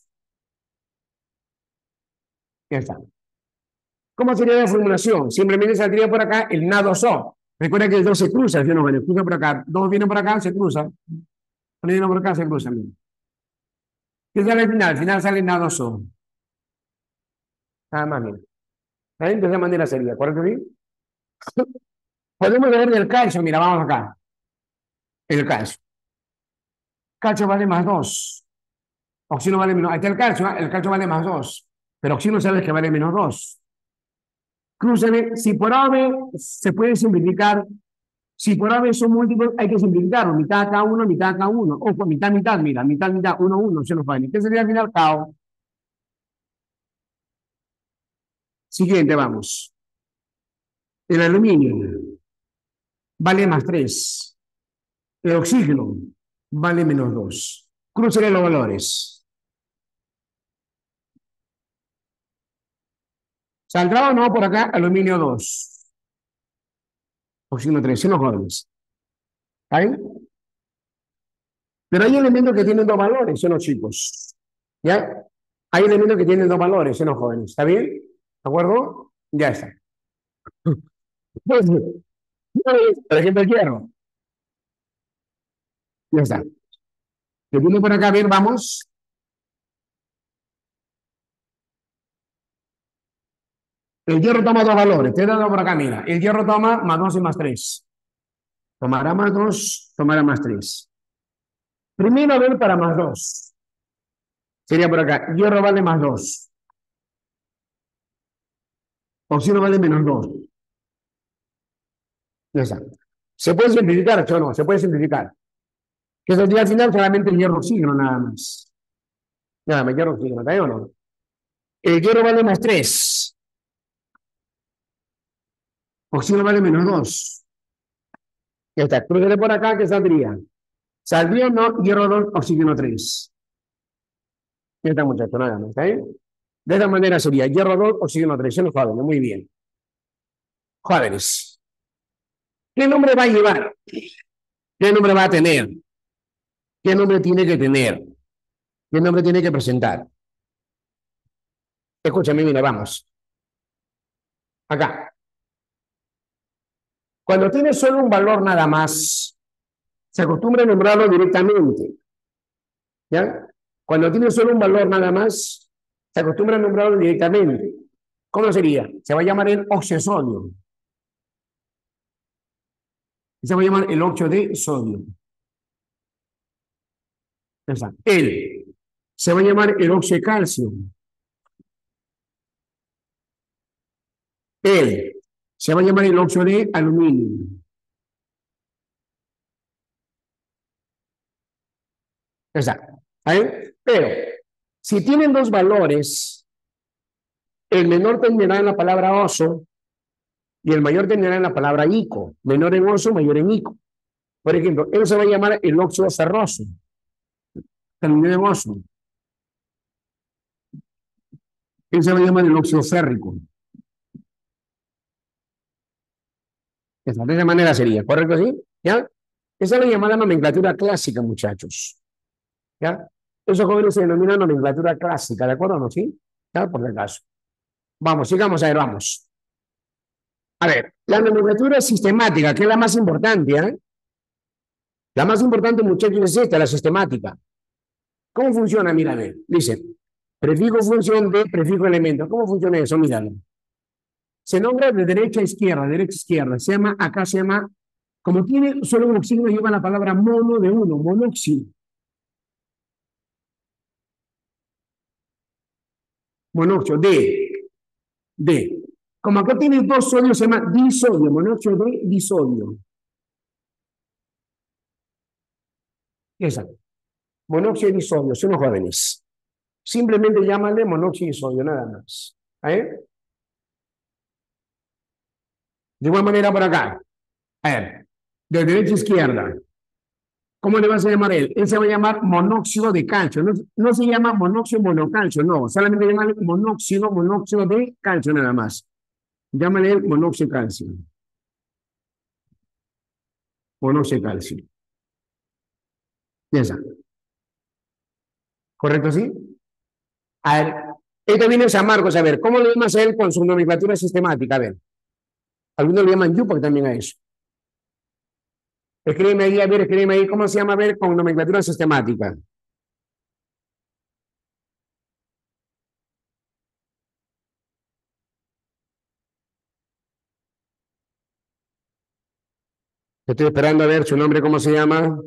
Ya está. ¿Cómo sería la formulación? Simplemente saldría por acá el Na dos O. Recuerda que el dos se cruza, ¿sí o no? Bueno, cruza por acá. Dos vienen por acá, se cruzan. Uno viene por acá, se cruzan. ¿Qué sale al final? Al final sale Na dos O. Nada más, mira. ¿Vale? De esa manera sería, ¿correcto? ¿Sí? Podemos ver del calcio, mira, vamos acá. El calcio. Calcio vale más dos. Oxígeno vale menos. Ahí está el calcio, ¿eh? El calcio vale más dos. Pero oxígeno sabes que vale menos dos. Crúceme, si por A B se puede simplificar, si por A B son múltiples, hay que simplificarlo. Mitad K uno, mitad K uno. O mitad, mitad, mira, mitad, mitad, uno, uno, se nos va. ¿Qué sería al final? K O. Siguiente, vamos. El aluminio vale más tres. El oxígeno vale menos dos. Crucen los valores. ¿Saldrá o no por acá? Aluminio dos. Oxígeno tres. ¿Sí, los jóvenes? ¿Ahí? Pero hay elementos que tienen dos valores, son los chicos. ¿Ya? Hay elementos que tienen dos valores, son los jóvenes. ¿Está bien? ¿De acuerdo? Ya está. Por ejemplo, el hierro. Ya está. Que tiene por acá, bien, vamos. El hierro toma dos valores. Te he dado por acá, mira. El hierro toma más dos y más tres. Tomará más dos, tomará más tres. Primero, a ver, para más dos. Sería por acá. Hierro vale más dos. Oxígeno vale menos dos. Ya está. ¿Se puede simplificar, o no? Se puede simplificar. Que sería al final solamente el hierro oxígeno, nada más. Nada más, hierro oxígeno, ¿está ahí o no? El hierro vale más tres. Oxígeno vale menos dos. Ya está. Cruzaré por acá, ¿qué saldría? Saldría no, hierro dos, oxígeno tres. Ya está, muchachos, nada más, ¿está bien? De esta manera sería hierro dos, oxígeno tres. Son los jóvenes, muy bien. Jóvenes. ¿Qué nombre va a llevar? ¿Qué nombre va a tener? ¿Qué nombre tiene que tener? ¿Qué nombre tiene que presentar? Escúchame, mira, vamos. Acá. Cuando tiene solo un valor nada más, se acostumbra a nombrarlo directamente. ¿Ya? Cuando tiene solo un valor nada más, se acostumbra a nombrarlo directamente. ¿Cómo sería? Se va a llamar el óxido de sodio. Se va a llamar el óxido de sodio. Exacto. Él se va a llamar el óxido de calcio. Él se va a llamar el óxido de aluminio. Exacto. ¿Eh? Pero si tienen dos valores, el menor terminará en la palabra oso y el mayor terminará en la palabra ico. Menor en oso, mayor en ico. Por ejemplo, él se va a llamar el óxido ferroso. Terminó en oso. Él se va a llamar el óxido férrico. Esa, de esa manera sería, ¿correcto? ¿Sí? ¿Ya? Esa es la llamada nomenclatura clásica, muchachos. ¿Ya? Esos jóvenes se denominan nomenclatura clásica, ¿de acuerdo o no? ¿Sí? ¿Ya? Por si acaso. Vamos, sigamos a ver, vamos. A ver, la nomenclatura sistemática, que es la más importante, ¿eh? La más importante, muchachos, es esta, la sistemática. ¿Cómo funciona? Mírame. Dice, prefijo función de prefijo elemento. ¿Cómo funciona eso? Míralo. Se nombra de derecha a izquierda, derecha a izquierda. Se llama, acá se llama, como tiene solo un oxígeno, lleva la palabra mono de uno, monóxido. Monóxido, D, D. Como acá tiene dos sodios, se llama disodio, monóxido de disodio. Exacto. Monóxido de disodio, son los jóvenes. Simplemente llámale monóxido de disodio, nada más. ¿Eh? De igual manera por acá. A ver, de derecha a izquierda. ¿Cómo le vas a llamar él? Él se va a llamar monóxido de calcio. No, no se llama monóxido monocalcio, no. Solamente llámale monóxido, monóxido de calcio nada más. Llámale él monóxido de calcio. Monóxido de calcio. Piensa. ¿Correcto, sí? A ver, esto viene San Marcos. A ver, ¿cómo le llamas a él con su nomenclatura sistemática? A ver, algunos le llaman yupac también a eso. Escríbeme ahí, a ver, escríbeme ahí, ¿cómo se llama? A ver, con nomenclatura sistemática. Estoy esperando a ver su nombre, ¿cómo se llama?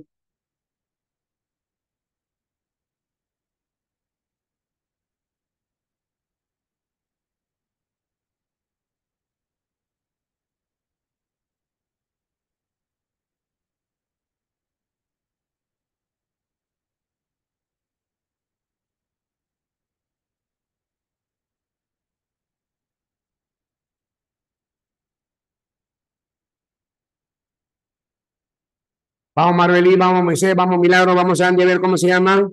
Vamos, Marbelí, vamos, Moisés, vamos, Milagro, vamos, Andy, a ver cómo se llama.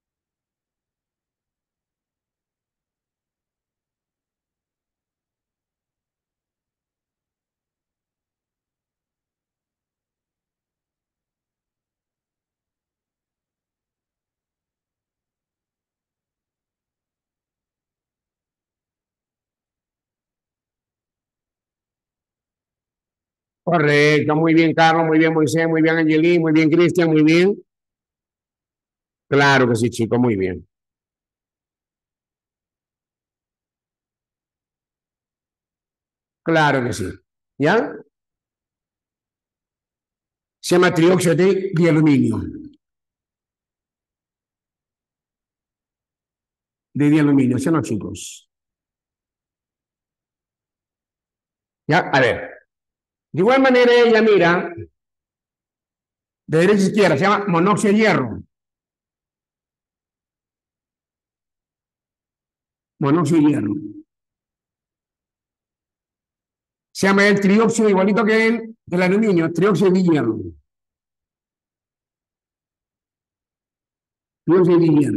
Correcto, muy bien, Carlos, muy bien, Moisés, muy bien, Angelín, muy bien, Cristian, muy bien. Claro que sí, chico, muy bien. Claro que sí. ¿Ya? Se llama trióxido de dialuminio. De dialuminio, ¿sí o no, chicos? ¿Ya? A ver. De igual manera, ella mira, de derecha a izquierda, se llama monóxido de hierro. Monóxido de hierro. Se llama el trióxido, igualito que el, el aluminio, trióxido de hierro. Trióxido de hierro.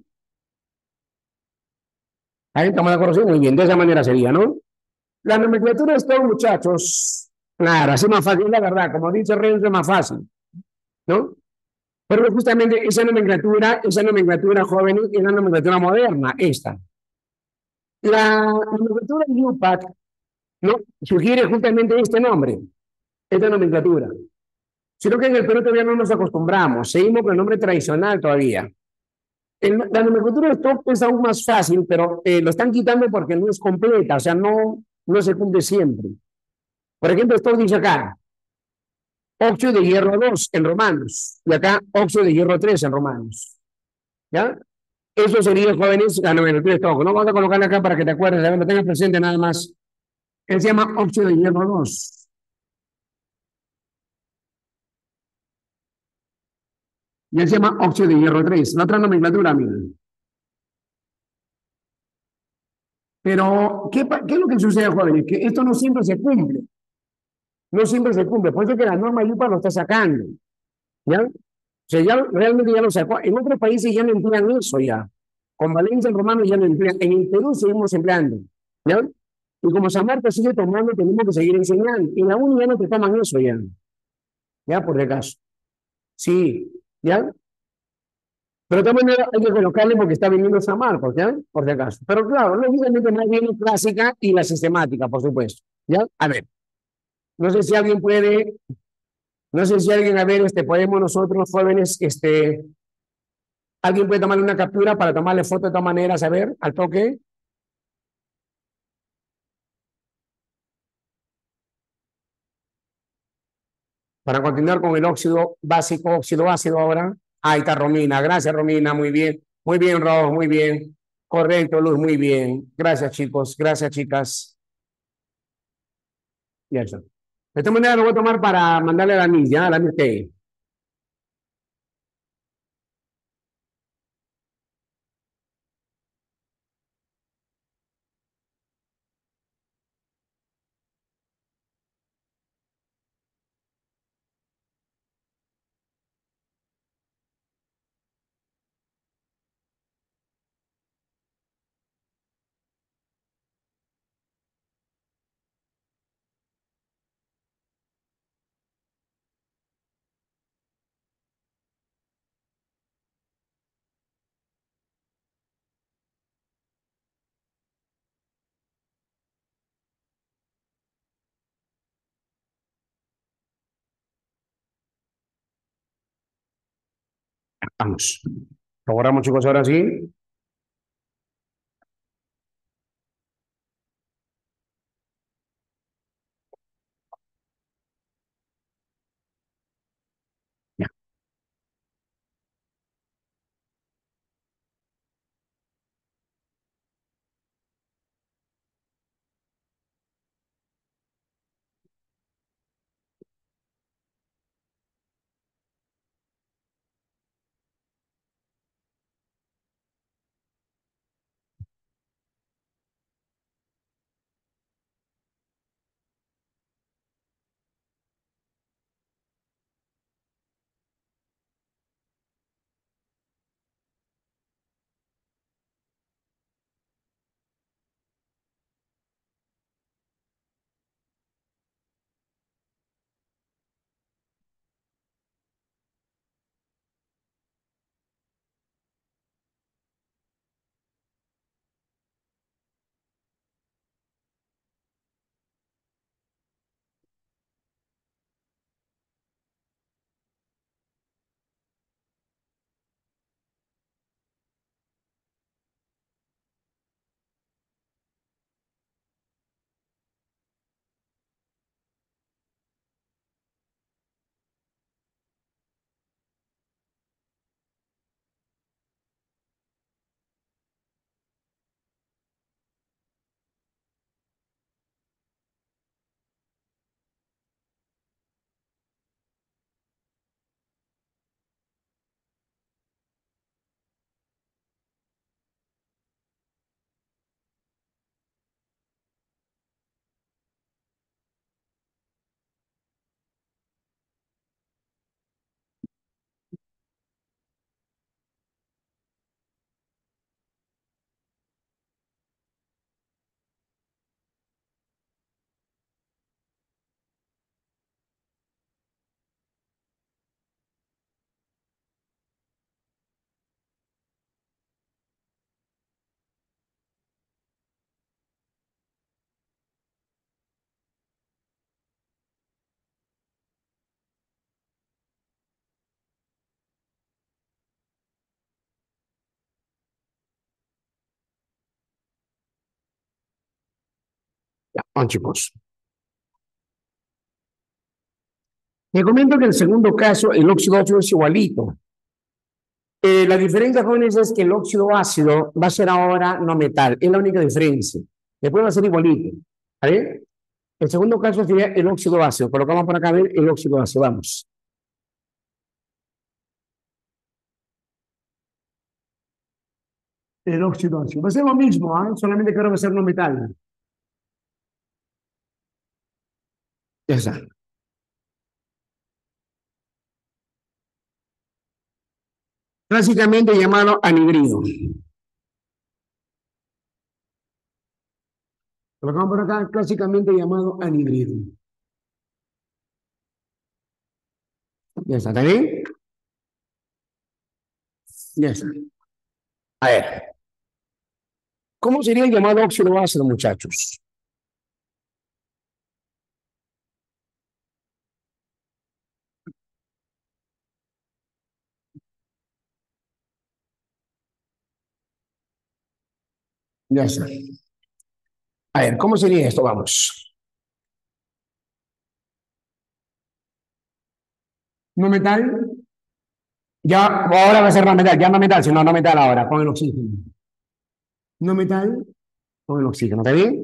Ahí estamos de acuerdo, sí, muy bien, de esa manera sería, ¿no? La nomenclatura es todo, muchachos. Claro, así más fácil, la verdad, como dice Renzo, es más fácil, ¿no? Pero justamente esa nomenclatura, esa nomenclatura joven es la nomenclatura moderna, esta. La nomenclatura yupac, ¿no? Sugiere justamente este nombre, esta nomenclatura. Sino que en el Perú todavía no nos acostumbramos, seguimos con el nombre tradicional todavía. El, la nomenclatura stop es aún más fácil, pero eh, lo están quitando porque no es completa, o sea, no, no se cumple siempre. Por ejemplo, esto dice acá, óxido de hierro dos en romanos, y acá óxido de hierro tres en romanos. ¿Ya? Eso sería, jóvenes, ah, no, bueno, tienes todo. No vamos a colocarle acá para que te acuerdes, a ver, lo tengas presente nada más. Él se llama óxido de hierro dos. Y él se llama óxido de hierro tres. La otra nomenclatura, miren. Pero, ¿qué, ¿qué es lo que sucede, jóvenes? Que esto no siempre se cumple. No siempre se cumple. Por eso que la norma Yupa lo está sacando. ¿Ya? O sea, ya realmente ya lo sacó. En otros países ya no emplean eso ya. Con Valencia en Romano ya no emplean. En el Perú seguimos empleando. ¿Ya? Y como San Marcos sigue tomando, tenemos que seguir enseñando. En la uni ya no te toman eso ya. ¿Ya? Por si acaso. Sí. ¿Ya? Pero de todas maneras hay que colocarle porque está viniendo San Marcos, ¿ya? Por si acaso. Pero claro, lógicamente más bien la clásica y la sistemática, por supuesto. ¿Ya? A ver, no sé si alguien puede, no sé si alguien, a ver, este, podemos nosotros, jóvenes, este, alguien puede tomarle una captura para tomarle foto de todas maneras, a ver, al toque, para continuar con el óxido básico, óxido ácido ahora. Ahí está Romina, gracias Romina, muy bien. Muy bien, Ros, muy bien. Correcto, Luz, muy bien. Gracias, chicos, gracias, chicas. Ya está. De esta manera lo voy a tomar para mandarle a la Miss, ¿ya? A la Miss Kay. Vamos. Logramos, chicos, ahora sí. Ya. Ya. Vamos, chicos. Me comento que en el segundo caso, el óxido óseo es igualito. Eh, la diferencia, jóvenes, es que el óxido ácido va a ser ahora no metal. Es la única diferencia. Después va a ser igualito. ¿Está bien? El segundo caso sería el óxido ácido. Colocamos por acá, a ver, el óxido ácido. Vamos. El óxido ácido. Va a ser lo mismo, ¿eh? Solamente que ahora va a ser no metal. Ya está. Clásicamente llamado anhidrido. Colocamos por acá, clásicamente llamado anhidrido. Ya está, ¿está bien? Ya está. A ver, ¿cómo sería el llamado óxido ácido, muchachos? Ya está. A ver, ¿cómo sería esto? Vamos. No metal, ya, ahora va a ser no metal, ya no metal, sino no metal ahora, con el oxígeno. No metal, con el oxígeno, ¿está bien?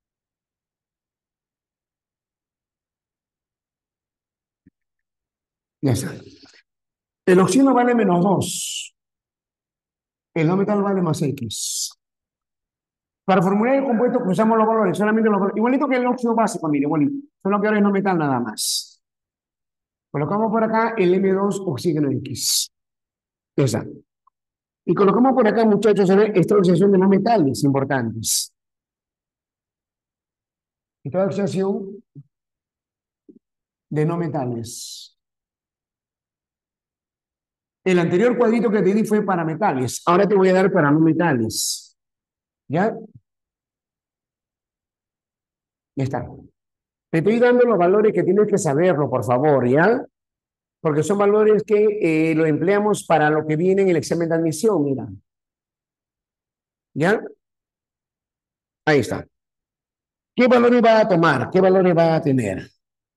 Ya está. El oxígeno vale menos dos, el no metal vale más X. Para formular el compuesto cruzamos los valores, solamente los valores. Igualito que el óxido básico, mire, igualito. Solo que ahora es no metal nada más. Colocamos por acá el M dos oxígeno X. Ya está. Y colocamos por acá, muchachos, esta oxidación de no metales importantes. Esta oxidación de no metales. El anterior cuadrito que te di fue para metales. Ahora te voy a dar para no metales. ¿Ya? Ya está. Te estoy dando los valores que tienes que saberlo, por favor, ¿ya? Porque son valores que eh, lo empleamos para lo que viene en el examen de admisión, mira. ¿Ya? Ahí está. ¿Qué valores va a tomar? ¿Qué valores va a tener?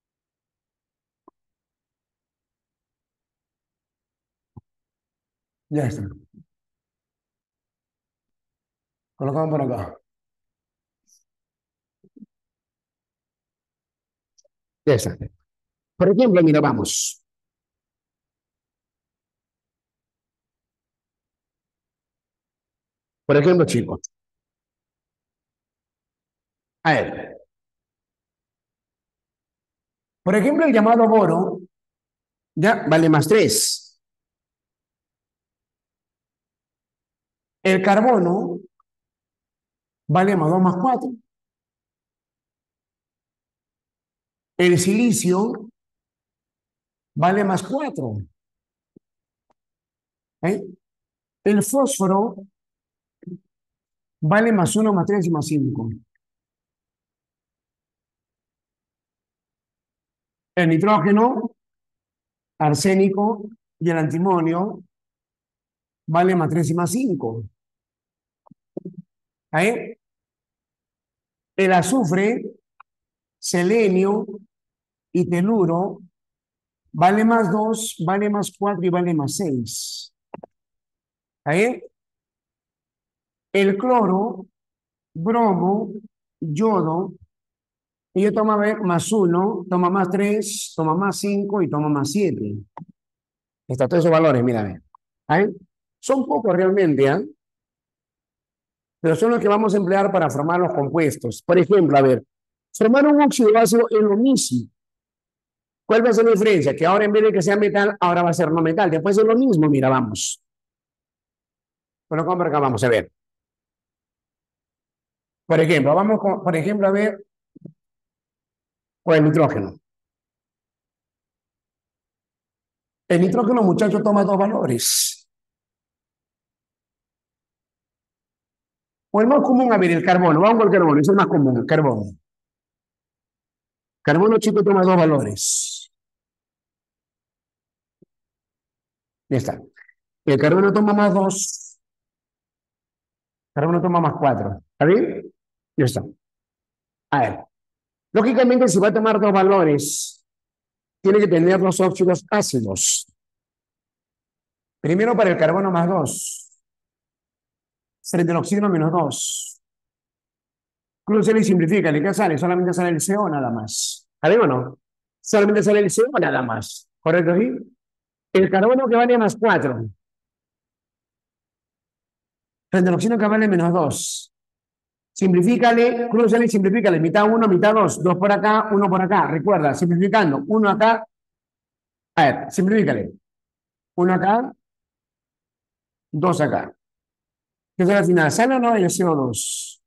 Ya está. Colocamos por acá. Ya está. Por ejemplo, mira, vamos. Por ejemplo, chicos. A ver. Por ejemplo, el llamado boro, ya vale más tres. El carbono vale más dos más cuatro. El silicio vale más cuatro. ¿Eh? El fósforo vale más uno, más tres y más cinco. El nitrógeno, arsénico y el antimonio vale más tres y más cinco. ¿Eh? El azufre, selenio y teluro vale más dos, vale más cuatro y vale más seis. ¿Eh? El cloro, bromo, yodo, y yo toma más uno, toma más tres, toma más cinco y toma más siete. Están todos esos valores, mírame. ¿Eh? Son pocos realmente, ¿eh? Pero son los que vamos a emplear para formar los compuestos. Por ejemplo, a ver, formar un óxido ácido es lo mismo. ¿Cuál va a ser la diferencia? Que ahora en vez de que sea metal, ahora va a ser no metal. Después es lo mismo, mira, vamos. Bueno, ¿cómo acá vamos a ver? Por ejemplo, vamos con, por ejemplo, a ver con el nitrógeno. El nitrógeno, muchacho, toma dos valores. O el más común, a ver, el carbono. Vamos con el carbono, es el más común, el carbono. Carbono, chico, toma dos valores. Ya está. El carbono toma más dos. El carbono toma más cuatro. ¿Está bien? Ya está. A ver. Lógicamente, si va a tomar dos valores, tiene que tener dos óxidos ácidos. Primero para el carbono más dos. Frente al oxígeno menos dos. Crucelo y simplifícale. ¿Qué sale? Solamente sale el C O nada más. ¿Está bien o no? Solamente sale el C O nada más. ¿Correcto? ¿Sí? El carbono que vale más cuatro. Frente al oxígeno que vale menos dos. Simplifícale, crúzale y simplifícale. Mitad uno, mitad dos. Dos por acá, uno por acá. Recuerda, simplificando. Uno acá. A ver, simplifícale. Uno acá, dos acá. ¿Qué es al final? ¿Sale o no el C O dos?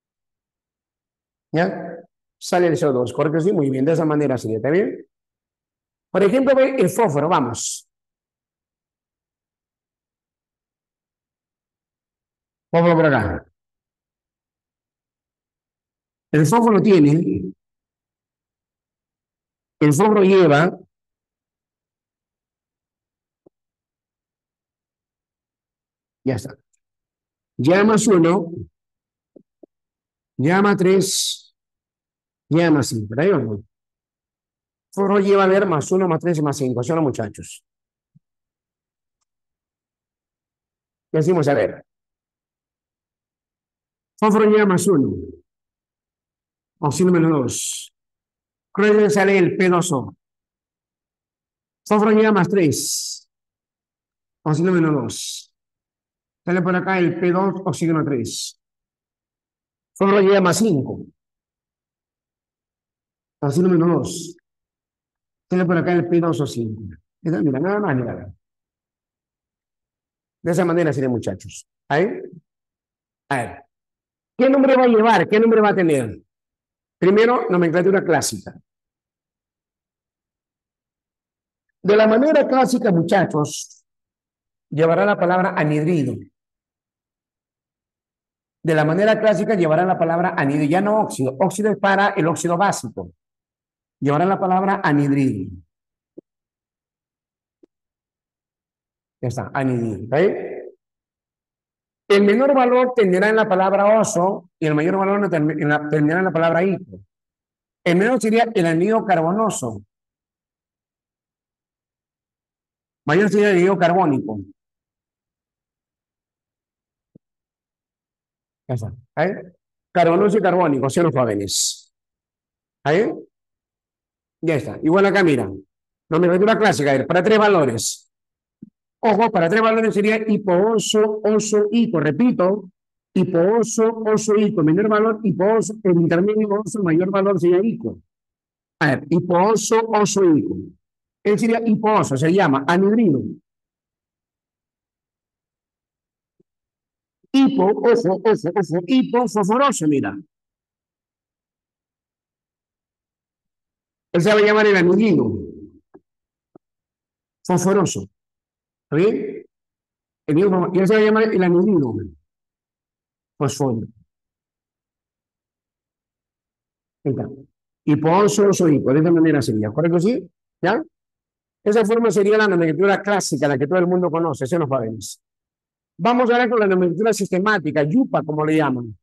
¿Ya? Sale el C O dos. ¿Correcto? Sí, muy bien. De esa manera sería. ¿Está bien? Por ejemplo, ve el fósforo. Vamos. Fósforo por acá. El fósforo tiene. El fósforo lleva. Ya está. Ya más uno. Ya más tres. Ya más cinco. ¿Está bien? Fósforo lleva a ver más uno, más tres y más cinco. Son los muchachos. Decimos, a ver. Fósforo lleva más uno. Oxígeno menos dos. Creo sale el P dos O. Fósforo lleva más tres. Oxígeno menos dos. Sale por acá el P dos, oxígeno tres. Fósforo lleva más cinco. Oxígeno menos dos. Sale por acá el P dos O cinco. Mira, nada más, mira. De esa manera sería, muchachos. ¿Ahí? A ver. ¿Qué nombre va a llevar? ¿Qué nombre va a tener? Primero, nomenclatura clásica. De la manera clásica, muchachos, llevará la palabra anhidrido. De la manera clásica llevará la palabra anhidrido, ya no óxido. Óxido es para el óxido básico. Llevará la palabra anhidrido. Ya está, anhidrido. ¿Eh? El menor valor tendrá en la palabra oso y el mayor valor tendrá en la palabra hipo. El menor sería el anhídrido carbonoso. Mayor sería el anhídrido carbónico. Ya está. ¿Eh? Carbonoso y carbónico, sean los jóvenes. ¿Ahí? Ya está. Igual acá, miran. Nomenclatura clásica, a ver, para tres valores. Ojo, para tres valores sería hipo-oso, oso, hipo. Repito, hipo-oso, oso, hipo. Menor valor, hipo-oso. El intermedio oso, mayor valor sería hipo. A ver, hipo-oso, oso, hipo. Él sería hipo-oso, se llama anhidrido. Hipo, ojo, ojo, ojo, hipo, fosforoso, mira. Él se va a llamar el anhidrido. Fosforoso. ¿Está bien? El mismo, y él se va a llamar el anhidrido. Fosforo. Ahí está. Hipo-oso, oso, hipo. De esta manera sería. ¿Correcto? ¿Sí? ¿Ya? Esa forma sería la nomenclatura clásica, la que todo el mundo conoce, eso nos sabemos. Vamos ahora con la nomenclatura sistemática, yupa, como le llaman.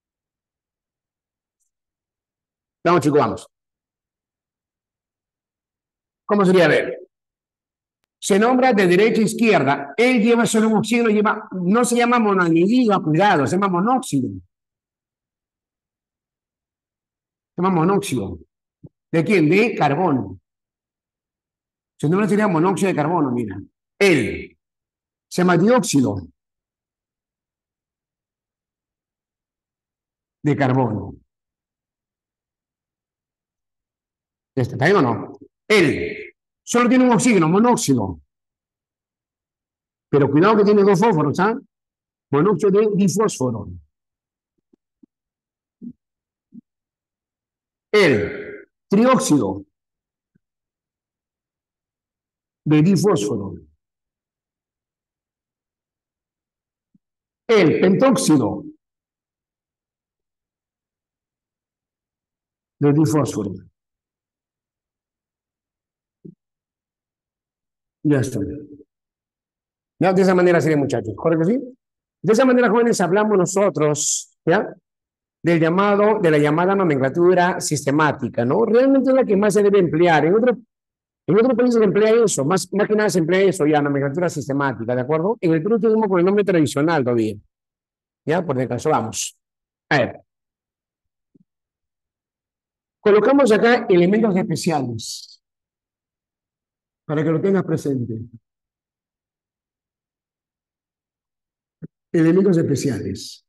Vamos, chicos, vamos. ¿Cómo sería? A ver. Se nombra de derecha a izquierda. Él lleva solo un oxígeno, lleva, no se llama monoanhidrido, cuidado, se llama monóxido. Se llama monóxido. ¿De quién? De carbono. Su nombre sería monóxido de carbono, mira. Él se llama dióxido de carbono. ¿Está bien o no? Él solo tiene un oxígeno, monóxido. Pero cuidado que tiene dos fósforos, ¿ah? Monóxido de difósforo. El trióxido de difósforo. El pentóxido de difósforo. Ya está. ¿Ya? De esa manera sería, muchachos. ¿Correcto? ¿Sí? De esa manera, jóvenes, hablamos nosotros, ¿ya? Del llamado, de la llamada nomenclatura sistemática, ¿no? Realmente es la que más se debe emplear. En otro, En otros países se emplea eso, más, más que nada se emplea eso ya, nomenclatura sistemática, ¿de acuerdo? En el Perú tenemos con el nombre tradicional todavía, ¿ya? Por el caso, vamos. A ver, colocamos acá elementos especiales, para que lo tengas presente. Elementos especiales.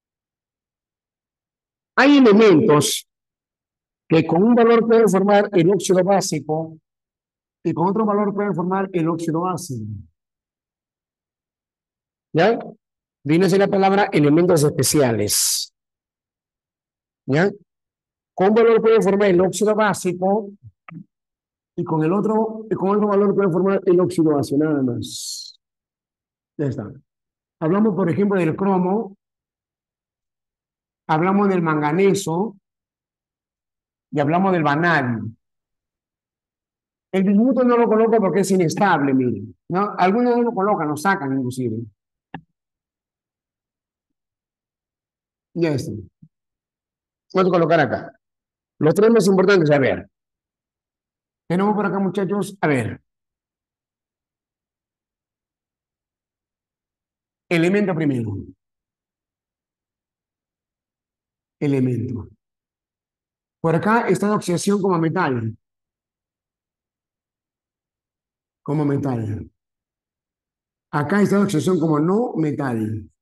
Hay elementos que con un valor pueden formar el óxido básico y con otro valor pueden formar el óxido ácido. ¿Ya? Viene la palabra elementos especiales. ¿Ya? Con un valor puede formar el óxido básico y con el otro, y con otro valor puede formar el óxido ácido, nada más. Ya está. Hablamos, por ejemplo, del cromo, hablamos del manganeso y hablamos del vanadio. El bismuto no lo coloco porque es inestable, miren, ¿no? Algunos no lo colocan, lo sacan inclusive. Ya está. Vamos a colocar acá. Los tres más importantes, a ver. Tenemos por acá, muchachos, a ver. Elemento primero. Elemento. Por acá está la oxidación como metal. Como metal. Acá está la oxidación como no metal.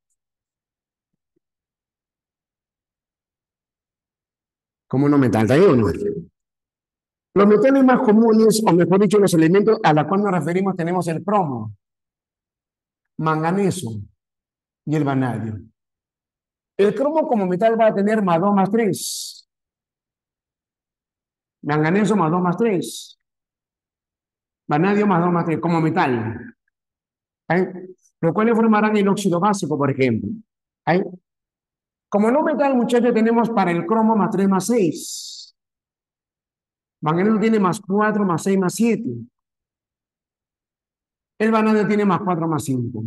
Como no metal, ¿está ahí o no? Los metales más comunes, o mejor dicho, los elementos a los cuales nos referimos, tenemos el cromo, manganeso y el vanadio. El cromo como metal va a tener más dos más tres. Manganeso más dos más tres. Vanadio más dos más tres, como metal. ¿Eh? Los cuales formarán el óxido básico, por ejemplo. ¿Eh? Como no metal, muchachos, tenemos para el cromo más tres más seis. Manganeso tiene más cuatro más seis más siete. El vanadio tiene más cuatro más cinco.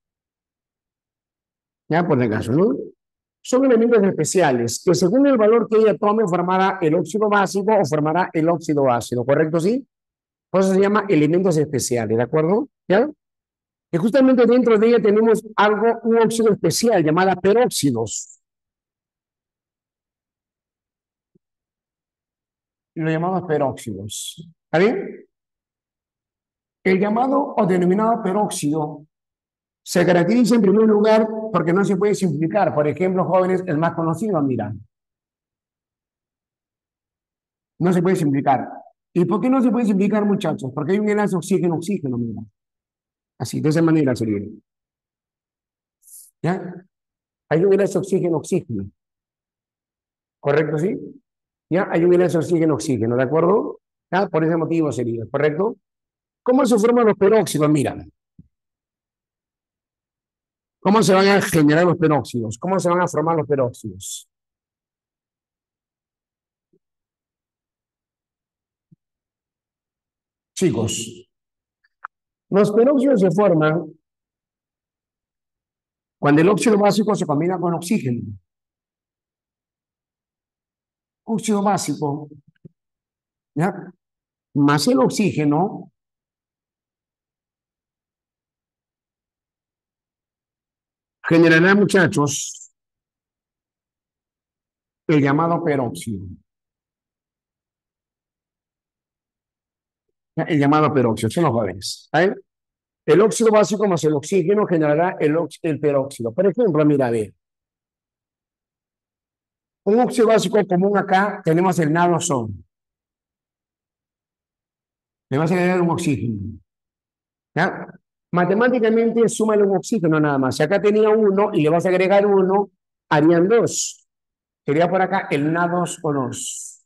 Ya, por si acaso, ¿no? Son elementos especiales que según el valor que ella tome formará el óxido básico o formará el óxido ácido, ¿correcto? ¿Sí? Por eso se llama elementos especiales, ¿de acuerdo? ¿Ya? Y justamente dentro de ella tenemos algo, un óxido especial llamada peróxidos. Lo llamamos peróxidos. ¿Está bien? El llamado o denominado peróxido se caracteriza en primer lugar porque no se puede simplificar. Por ejemplo, jóvenes, el más conocido, mira. No se puede simplificar. ¿Y por qué no se puede simplificar, muchachos? Porque hay un enlace oxígeno-oxígeno, mira. Así, de esa manera sería. ¿Ya? Hay un enlace oxígeno-oxígeno. ¿Correcto, sí? ¿Ya? Hay un enlace oxígeno-oxígeno, ¿de acuerdo? ¿Ya? Por ese motivo sería, ¿correcto? ¿Cómo se forman los peróxidos? Mira. ¿Cómo se van a generar los peróxidos? ¿Cómo se van a formar los peróxidos? Chicos, los peróxidos se forman cuando el óxido básico se combina con oxígeno. Óxido básico, ¿ya? Más el oxígeno generará, muchachos, el llamado peróxido. ¿Ya? El llamado peróxido, son los jóvenes. ¿Eh? El óxido básico más el oxígeno generará el, el peróxido. Por ejemplo, mira, a ver. Un óxido básico común acá tenemos el NaOH. Le vas a agregar un oxígeno. ¿Ya? Matemáticamente, súmale un oxígeno nada más. Si acá tenía uno y le vas a agregar uno, harían dos. Sería por acá el Na dos O dos.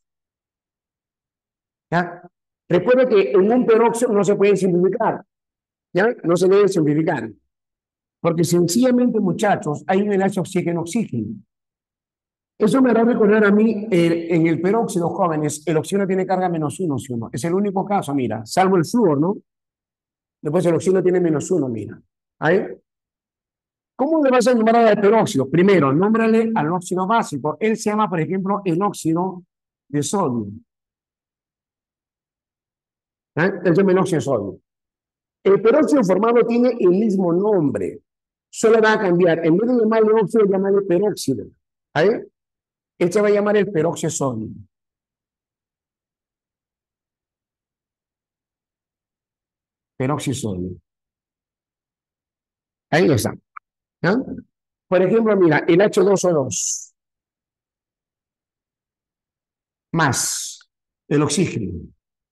¿Ya? Recuerda que en un peróxido no se puede simplificar. ¿Ya? No se debe simplificar. Porque sencillamente, muchachos, hay un enlace oxígeno-oxígeno. Eso me hará recordar a mí, eh, en el peróxido, jóvenes, el oxígeno tiene carga menos uno, ¿sí o no? Es el único caso, mira, salvo el flúor, ¿no? Después el oxígeno tiene menos uno, mira. ¿Ahí? ¿Cómo le vas a nombrar al peróxido? Primero, nómbrale al óxido básico. Él se llama, por ejemplo, el óxido de sodio. ¿Ah? Eso es monóxido de sodio. El peróxido formado tiene el mismo nombre. Solo va a cambiar. En vez de llamarle óxido, llamarle peróxido. ¿Ahí? Este va a llamar el peróxido de sodio. Peróxido de sodio. Ahí está. ¿Ah? Por ejemplo, mira, el H dos O dos más el oxígeno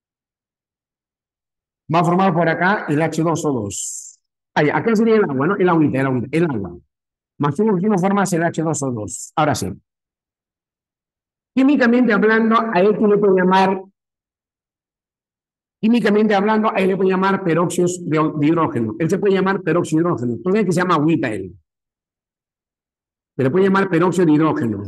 va a formar por acá el H dos O dos. Ahí, acá sería el agua, ¿no? El agüita, el agüita, el agua. Más un oxígeno formas el H dos O dos. Ahora sí. Químicamente hablando, a él le puede llamar, químicamente hablando, a él le puede llamar peróxido de, de hidrógeno. Él se puede llamar peróxido de hidrógeno. Entonces, que se llama agüita él. Se le puede llamar peróxido de hidrógeno.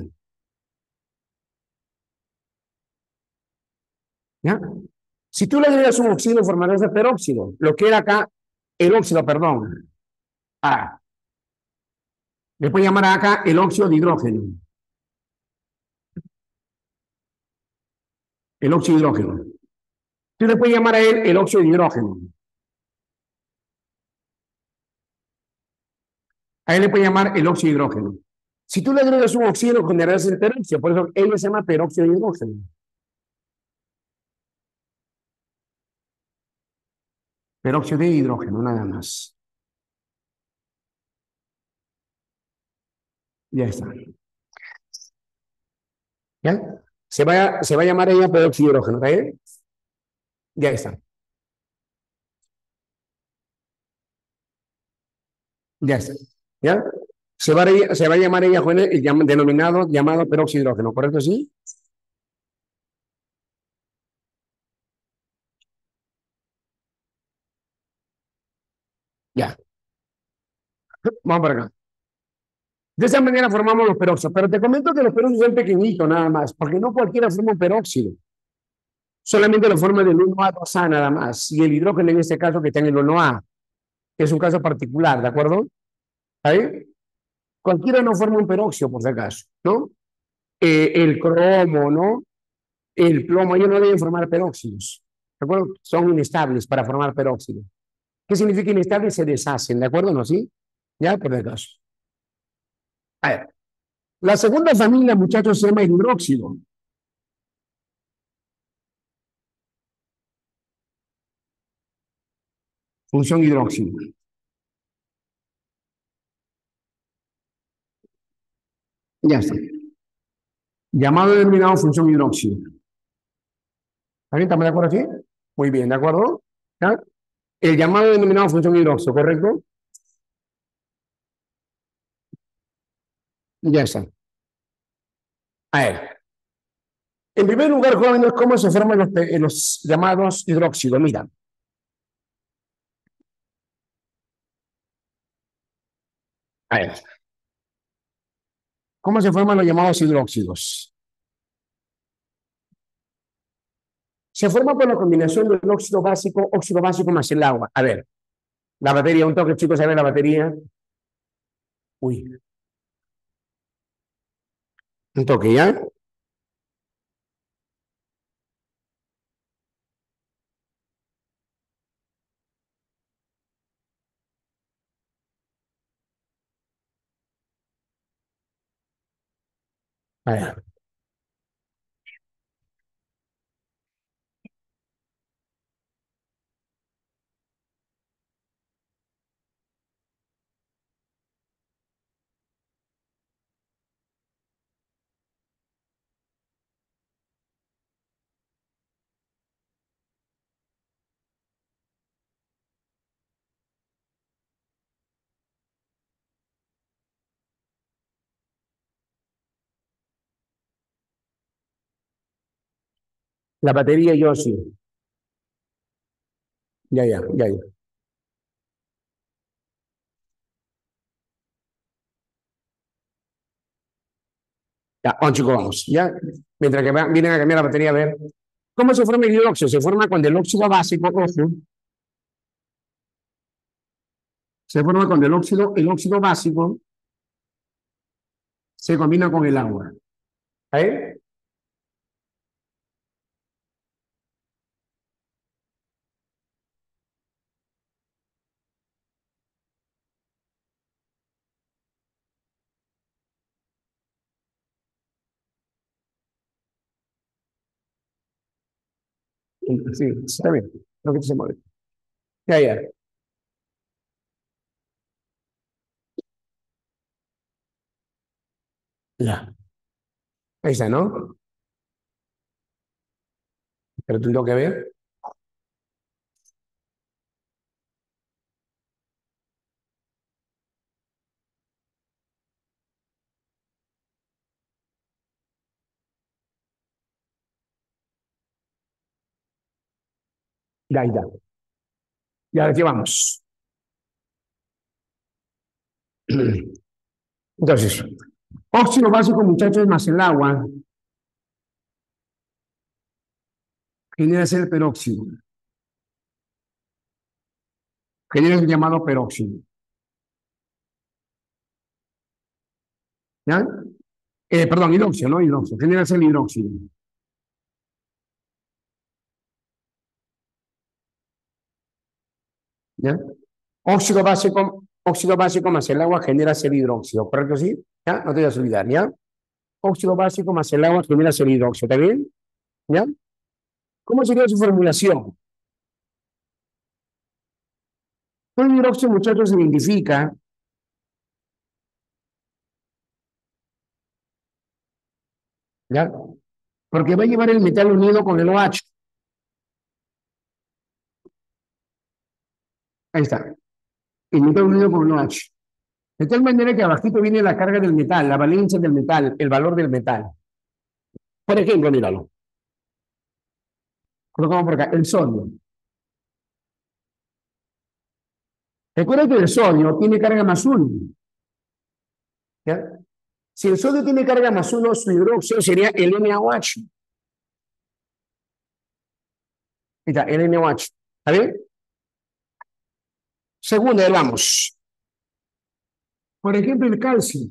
¿Ya? Si tú le agregas un oxígeno, formarás el peróxido. Lo que era acá, el óxido, perdón. Ah, le puede llamar acá el óxido de hidrógeno. El óxido de hidrógeno. Tú le puedes llamar a él el óxido de hidrógeno. A él le puede llamar el óxido de hidrógeno. Si tú le agregas un oxígeno, generarás el peróxido. Por eso él se llama peróxido de hidrógeno. Peróxido de hidrógeno, nada más. Ya está. ¿Ya? Se va, se va a llamar ella peróxido de hidrógeno. ¿Está bien? Ya está. Ya está. ¿Ya? Se va, a, se va a llamar ella con el, el denominado llamado peróxido de hidrógeno. ¿Correcto? ¿Sí? Ya. Vamos para acá. De esa manera formamos los peróxidos. Pero te comento que los peróxidos son pequeñitos nada más, porque no cualquiera forma un peróxido. Solamente lo forma del uno A dos A nada más. Y el hidrógeno en este caso que está en el uno A, que es un caso particular, ¿de acuerdo? ¿Ahí? Cualquiera no forma un peróxido, por si acaso, ¿no? Eh, el cromo, ¿no? El plomo, ellos no deben formar peróxidos, ¿de acuerdo? Son inestables para formar peróxidos. ¿Qué significa inestable? Se deshacen, ¿de acuerdo? ¿No? ¿Sí? Ya, por si acaso. A ver, la segunda familia, muchachos, se llama el hidróxido. Función hidróxido. Ya está. Llamado denominado función hidróxido. ¿Alguien está de acuerdo aquí? Muy bien, ¿de acuerdo? ¿Ya? El llamado denominado función hidróxido, ¿correcto? Ya está. A ver. En primer lugar, jóvenes, ¿cómo se forman los, los llamados hidróxidos? Mira. A ver. ¿Cómo se forman los llamados hidróxidos? Se forma por la combinación del óxido básico, óxido básico más el agua. A ver, la batería, un toque, chicos, a ver la batería. Uy, un toque, ¿ya? A ver. La batería, yo sí. Ya, ya, ya, ya. Ya, oh, chicos, vamos. Ya, mientras que va, vienen a cambiar la batería, a ver. ¿Cómo se forma el hidróxido? Se forma cuando el óxido básico, ojo, se forma cuando el óxido, el óxido básico se combina con el agua. ¿Eh? Sí, está bien. Lo que se mueve. Ya, ya. Ya. Ahí está, ¿no? Pero tú tengo que ver. Ya, ahí está. Y ahora aquí vamos. Entonces, óxido básico, muchachos, más el agua, genera el peróxido. Genera el llamado peróxido. ¿Ya? Eh, perdón, hidróxido, no hidróxido. Genera el hidróxido. ¿Ya? Óxido básico, óxido básico más el agua genera el hidróxido. ¿Correcto? ¿Sí? ¿Ya? No te voy a olvidar, ¿ya? Óxido básico más el agua genera el hidróxido. ¿Está bien? ¿Ya? ¿Cómo sería su formulación? El hidróxido, muchachos, se identifica, ¿ya? Porque va a llevar el metal unido con el OH. Ahí está. El metal unido con el OH. De tal manera que abajito viene la carga del metal, la valencia del metal, el valor del metal. Por ejemplo, míralo. Colocamos por acá, el sodio. Recuerda que el sodio tiene carga más uno. ¿Ya? Si el sodio tiene carga más uno, su hidróxido sería el NaOH. Ahí está, el NaOH. ¿Está bien? Segundo, vamos. Por ejemplo, el calcio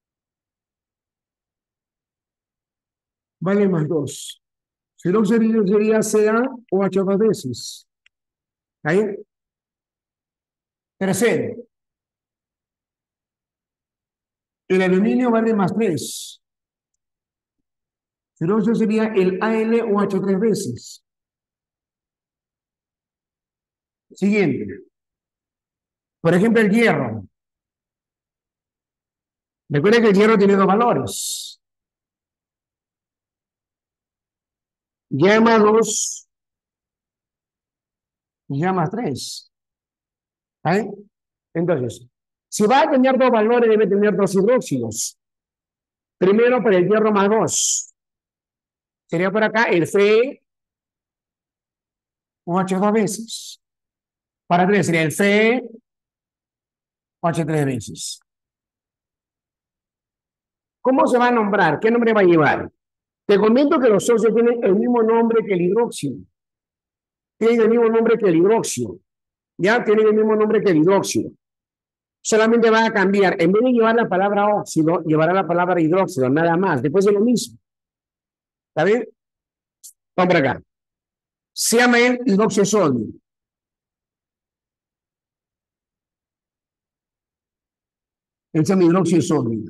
vale más dos. Su hidróxido sería CaOH dos veces. ¿Ahí? Tercero, el aluminio vale más tres. Su hidróxido sería el AlOH tres veces. Siguiente. Por ejemplo, el hierro. Recuerda que el hierro tiene dos valores. Llama dos, llama tres. ¿Vale? Entonces, si va a tener dos valores, debe tener dos hidróxidos. Primero, para el hierro más dos. Sería por acá el Fe OH dos veces. Para tres sería el Fe OH tres veces. ¿Cómo se va a nombrar? ¿Qué nombre va a llevar? Te comento que los socios tienen el mismo nombre que el hidróxido. Tienen el mismo nombre que el hidróxido. Ya tienen el mismo nombre que el hidróxido. Solamente va a cambiar. En vez de llevar la palabra óxido, llevará la palabra hidróxido, nada más. Después de lo mismo. ¿Está bien? Vamos para acá. Se llama el hidróxido sodio. Él se llama hidróxido sodio.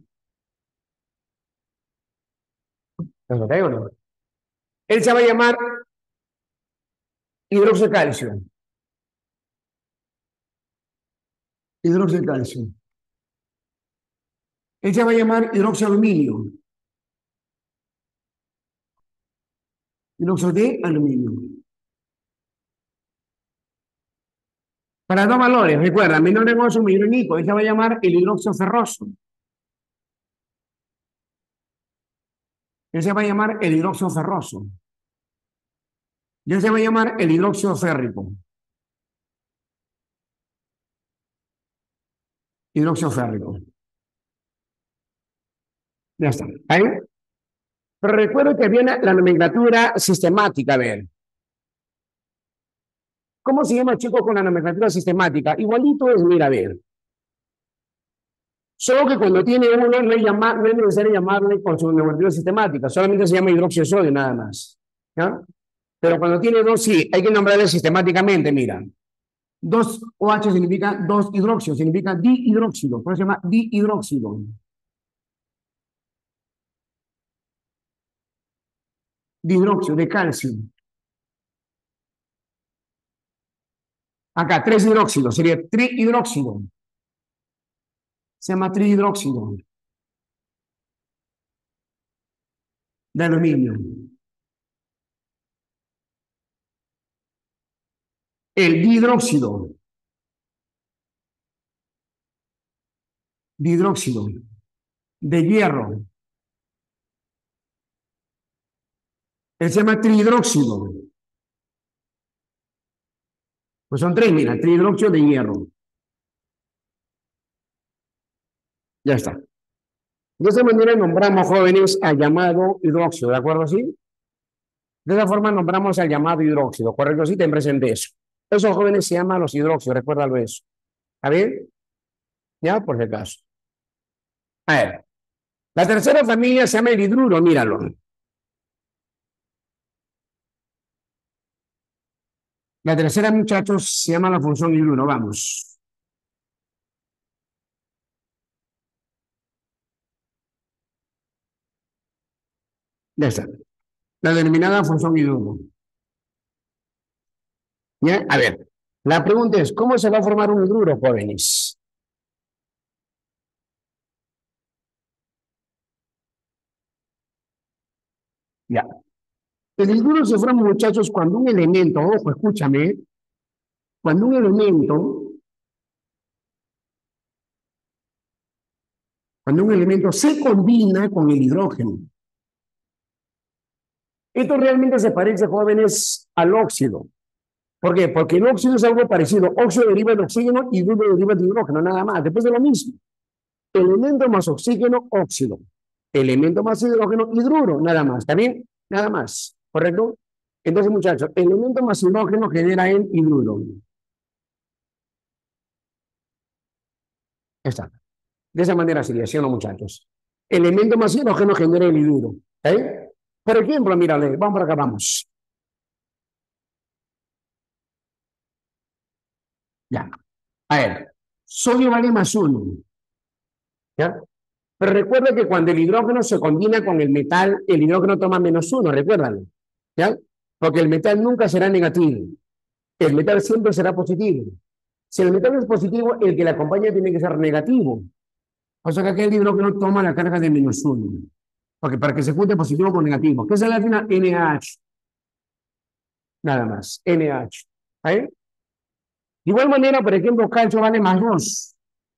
¿Lo traigo o no? Él se va a llamar hidróxido de calcio. Hidróxido de calcio. Él se va a llamar hidróxido de aluminio. Hidróxido de aluminio. Para dos valores, recuerda, menor negocio, mayor único. Él se va a llamar el hidróxido ferroso. Él se va a llamar el hidróxido ferroso. Y él se va a llamar el hidróxido férrico. Hidróxido férrico. Ya está. ¿Ahí? Pero recuerdo que viene la nomenclatura sistemática, a ver. ¿Cómo se llama, chicos, con la nomenclatura sistemática? Igualito es, mira, a ver. Solo que cuando tiene uno no es, llama, no es necesario llamarle con su nomenclatura sistemática, solamente se llama hidróxido de sodio nada más. ¿Ya? Pero cuando tiene dos, sí, hay que nombrarle sistemáticamente, mira. Dos OH significa dos hidróxidos, significa dihidróxido, por eso se llama dihidróxido. Dihidróxido de calcio. Acá, tres hidróxido, sería trihidróxido. Se llama trihidróxido de aluminio. El dihidróxido, dihidróxido de hierro. Él se llama trihidróxido. Pues son tres, mira, trihidróxido de hierro. Ya está. De esa manera nombramos jóvenes al llamado hidróxido, ¿de acuerdo? ¿Sí? De esa forma nombramos al llamado hidróxido, ¿correcto? Sí, ten presente eso. Esos jóvenes se llaman los hidróxidos, recuérdalo eso. ¿Está bien? Ya, por si acaso. A ver, la tercera familia se llama el hidruro, míralo. La tercera, muchachos, se llama la función hidruro, vamos. Ya está. La denominada función hidruro. ¿Ya? A ver, la pregunta es, ¿cómo se va a formar un hidruro, jóvenes? Ya. El hidruro se forma, muchachos, cuando un elemento, ojo, escúchame, cuando un elemento, cuando un elemento se combina con el hidrógeno. Esto realmente se parece, jóvenes, al óxido. ¿Por qué? Porque el óxido es algo parecido. Óxido deriva de oxígeno y hidruro deriva de hidrógeno, nada más. Después de lo mismo. Elemento más oxígeno, óxido. Elemento más hidrógeno, hidruro, nada más. ¿Está bien? Nada más. ¿Correcto? Entonces, muchachos, elemento más hidrógeno genera el hidruro. Está. De esa manera sería, ¿sí o no, muchachos? Elemento más hidrógeno genera el hidruro. ¿Eh? Por ejemplo, mírale, vamos por acá, vamos. Ya. A ver, sodio vale más uno. ¿Ya? Pero recuerda que cuando el hidrógeno se combina con el metal, el hidrógeno toma menos uno, recuérdalo. ¿Ya? Porque el metal nunca será negativo. El metal siempre será positivo. Si el metal es positivo, el que le acompaña tiene que ser negativo. O sea que aquí el hidrógeno toma la carga de menos uno. Porque para que se junte positivo con negativo. ¿Qué es la final? N A H. Nada más. N A H. ¿Ahí? De igual manera, por ejemplo, calcio vale más dos.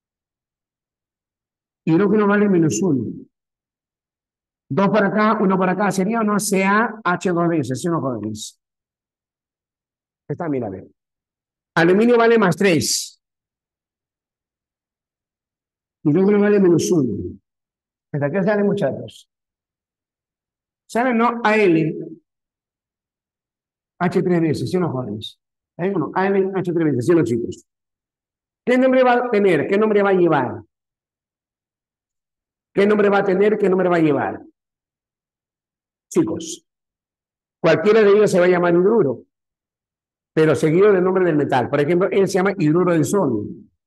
Hidrógeno vale menos uno. Dos para acá, uno para acá. ¿Sería o no? C A H dos veces. ¿Sí o no, jóvenes? Está, mira, a ver. Aluminio vale más tres. Hidrógeno vale menos uno. ¿Hasta qué sale, muchachos? ¿Saben, no? A L, H tres veces. ¿Sí o no, jóvenes? ¿Ahí o no? A L, H tres veces. ¿Sí o no, chicos? ¿Qué nombre va a tener? ¿Qué nombre va a llevar? ¿Qué nombre va a tener? ¿Qué nombre va a llevar? Chicos, cualquiera de ellos se va a llamar hidruro, pero seguido del nombre del metal. Por ejemplo, él se llama hidruro de sodio.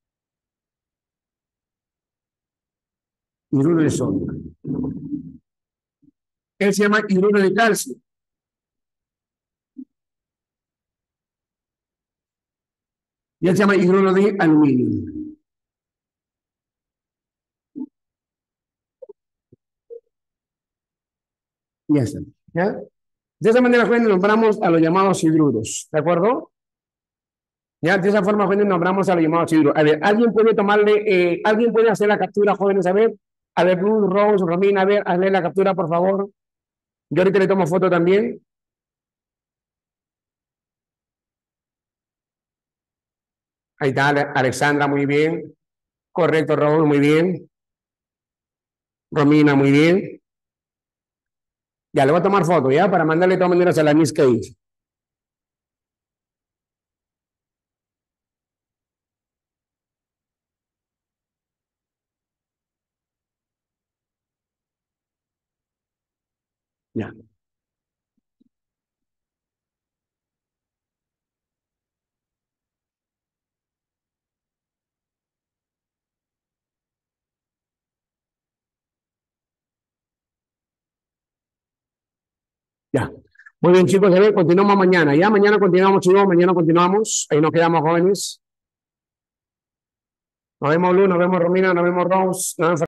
Hidruro de sodio. Él se llama hidruro de calcio. Y él se llama hidruro de aluminio. Y ya está. ¿Ya? De esa manera, jóvenes, nombramos a los llamados hidruros. ¿De acuerdo? Ya, de esa forma, jóvenes, nombramos a los llamados hidruros. A ver, ¿alguien puede tomarle, eh, alguien puede hacer la captura, jóvenes? A ver, a ver, Blue, Rose, Romina, a ver, hazle la captura, por favor. Yo ahorita le tomo foto también. Ahí está, Alexandra, muy bien. Correcto, Raúl, muy bien. Romina, muy bien. Ya, le voy a tomar foto, ¿ya? Para mandarle de todas maneras a la Miss Kate. Ya, ya. Muy bien, chicos, a ver, continuamos mañana. Ya mañana continuamos, chicos, mañana continuamos. Ahí nos quedamos, jóvenes. Nos vemos, Lu, nos vemos, Romina, nos vemos, Rose, nos vemos.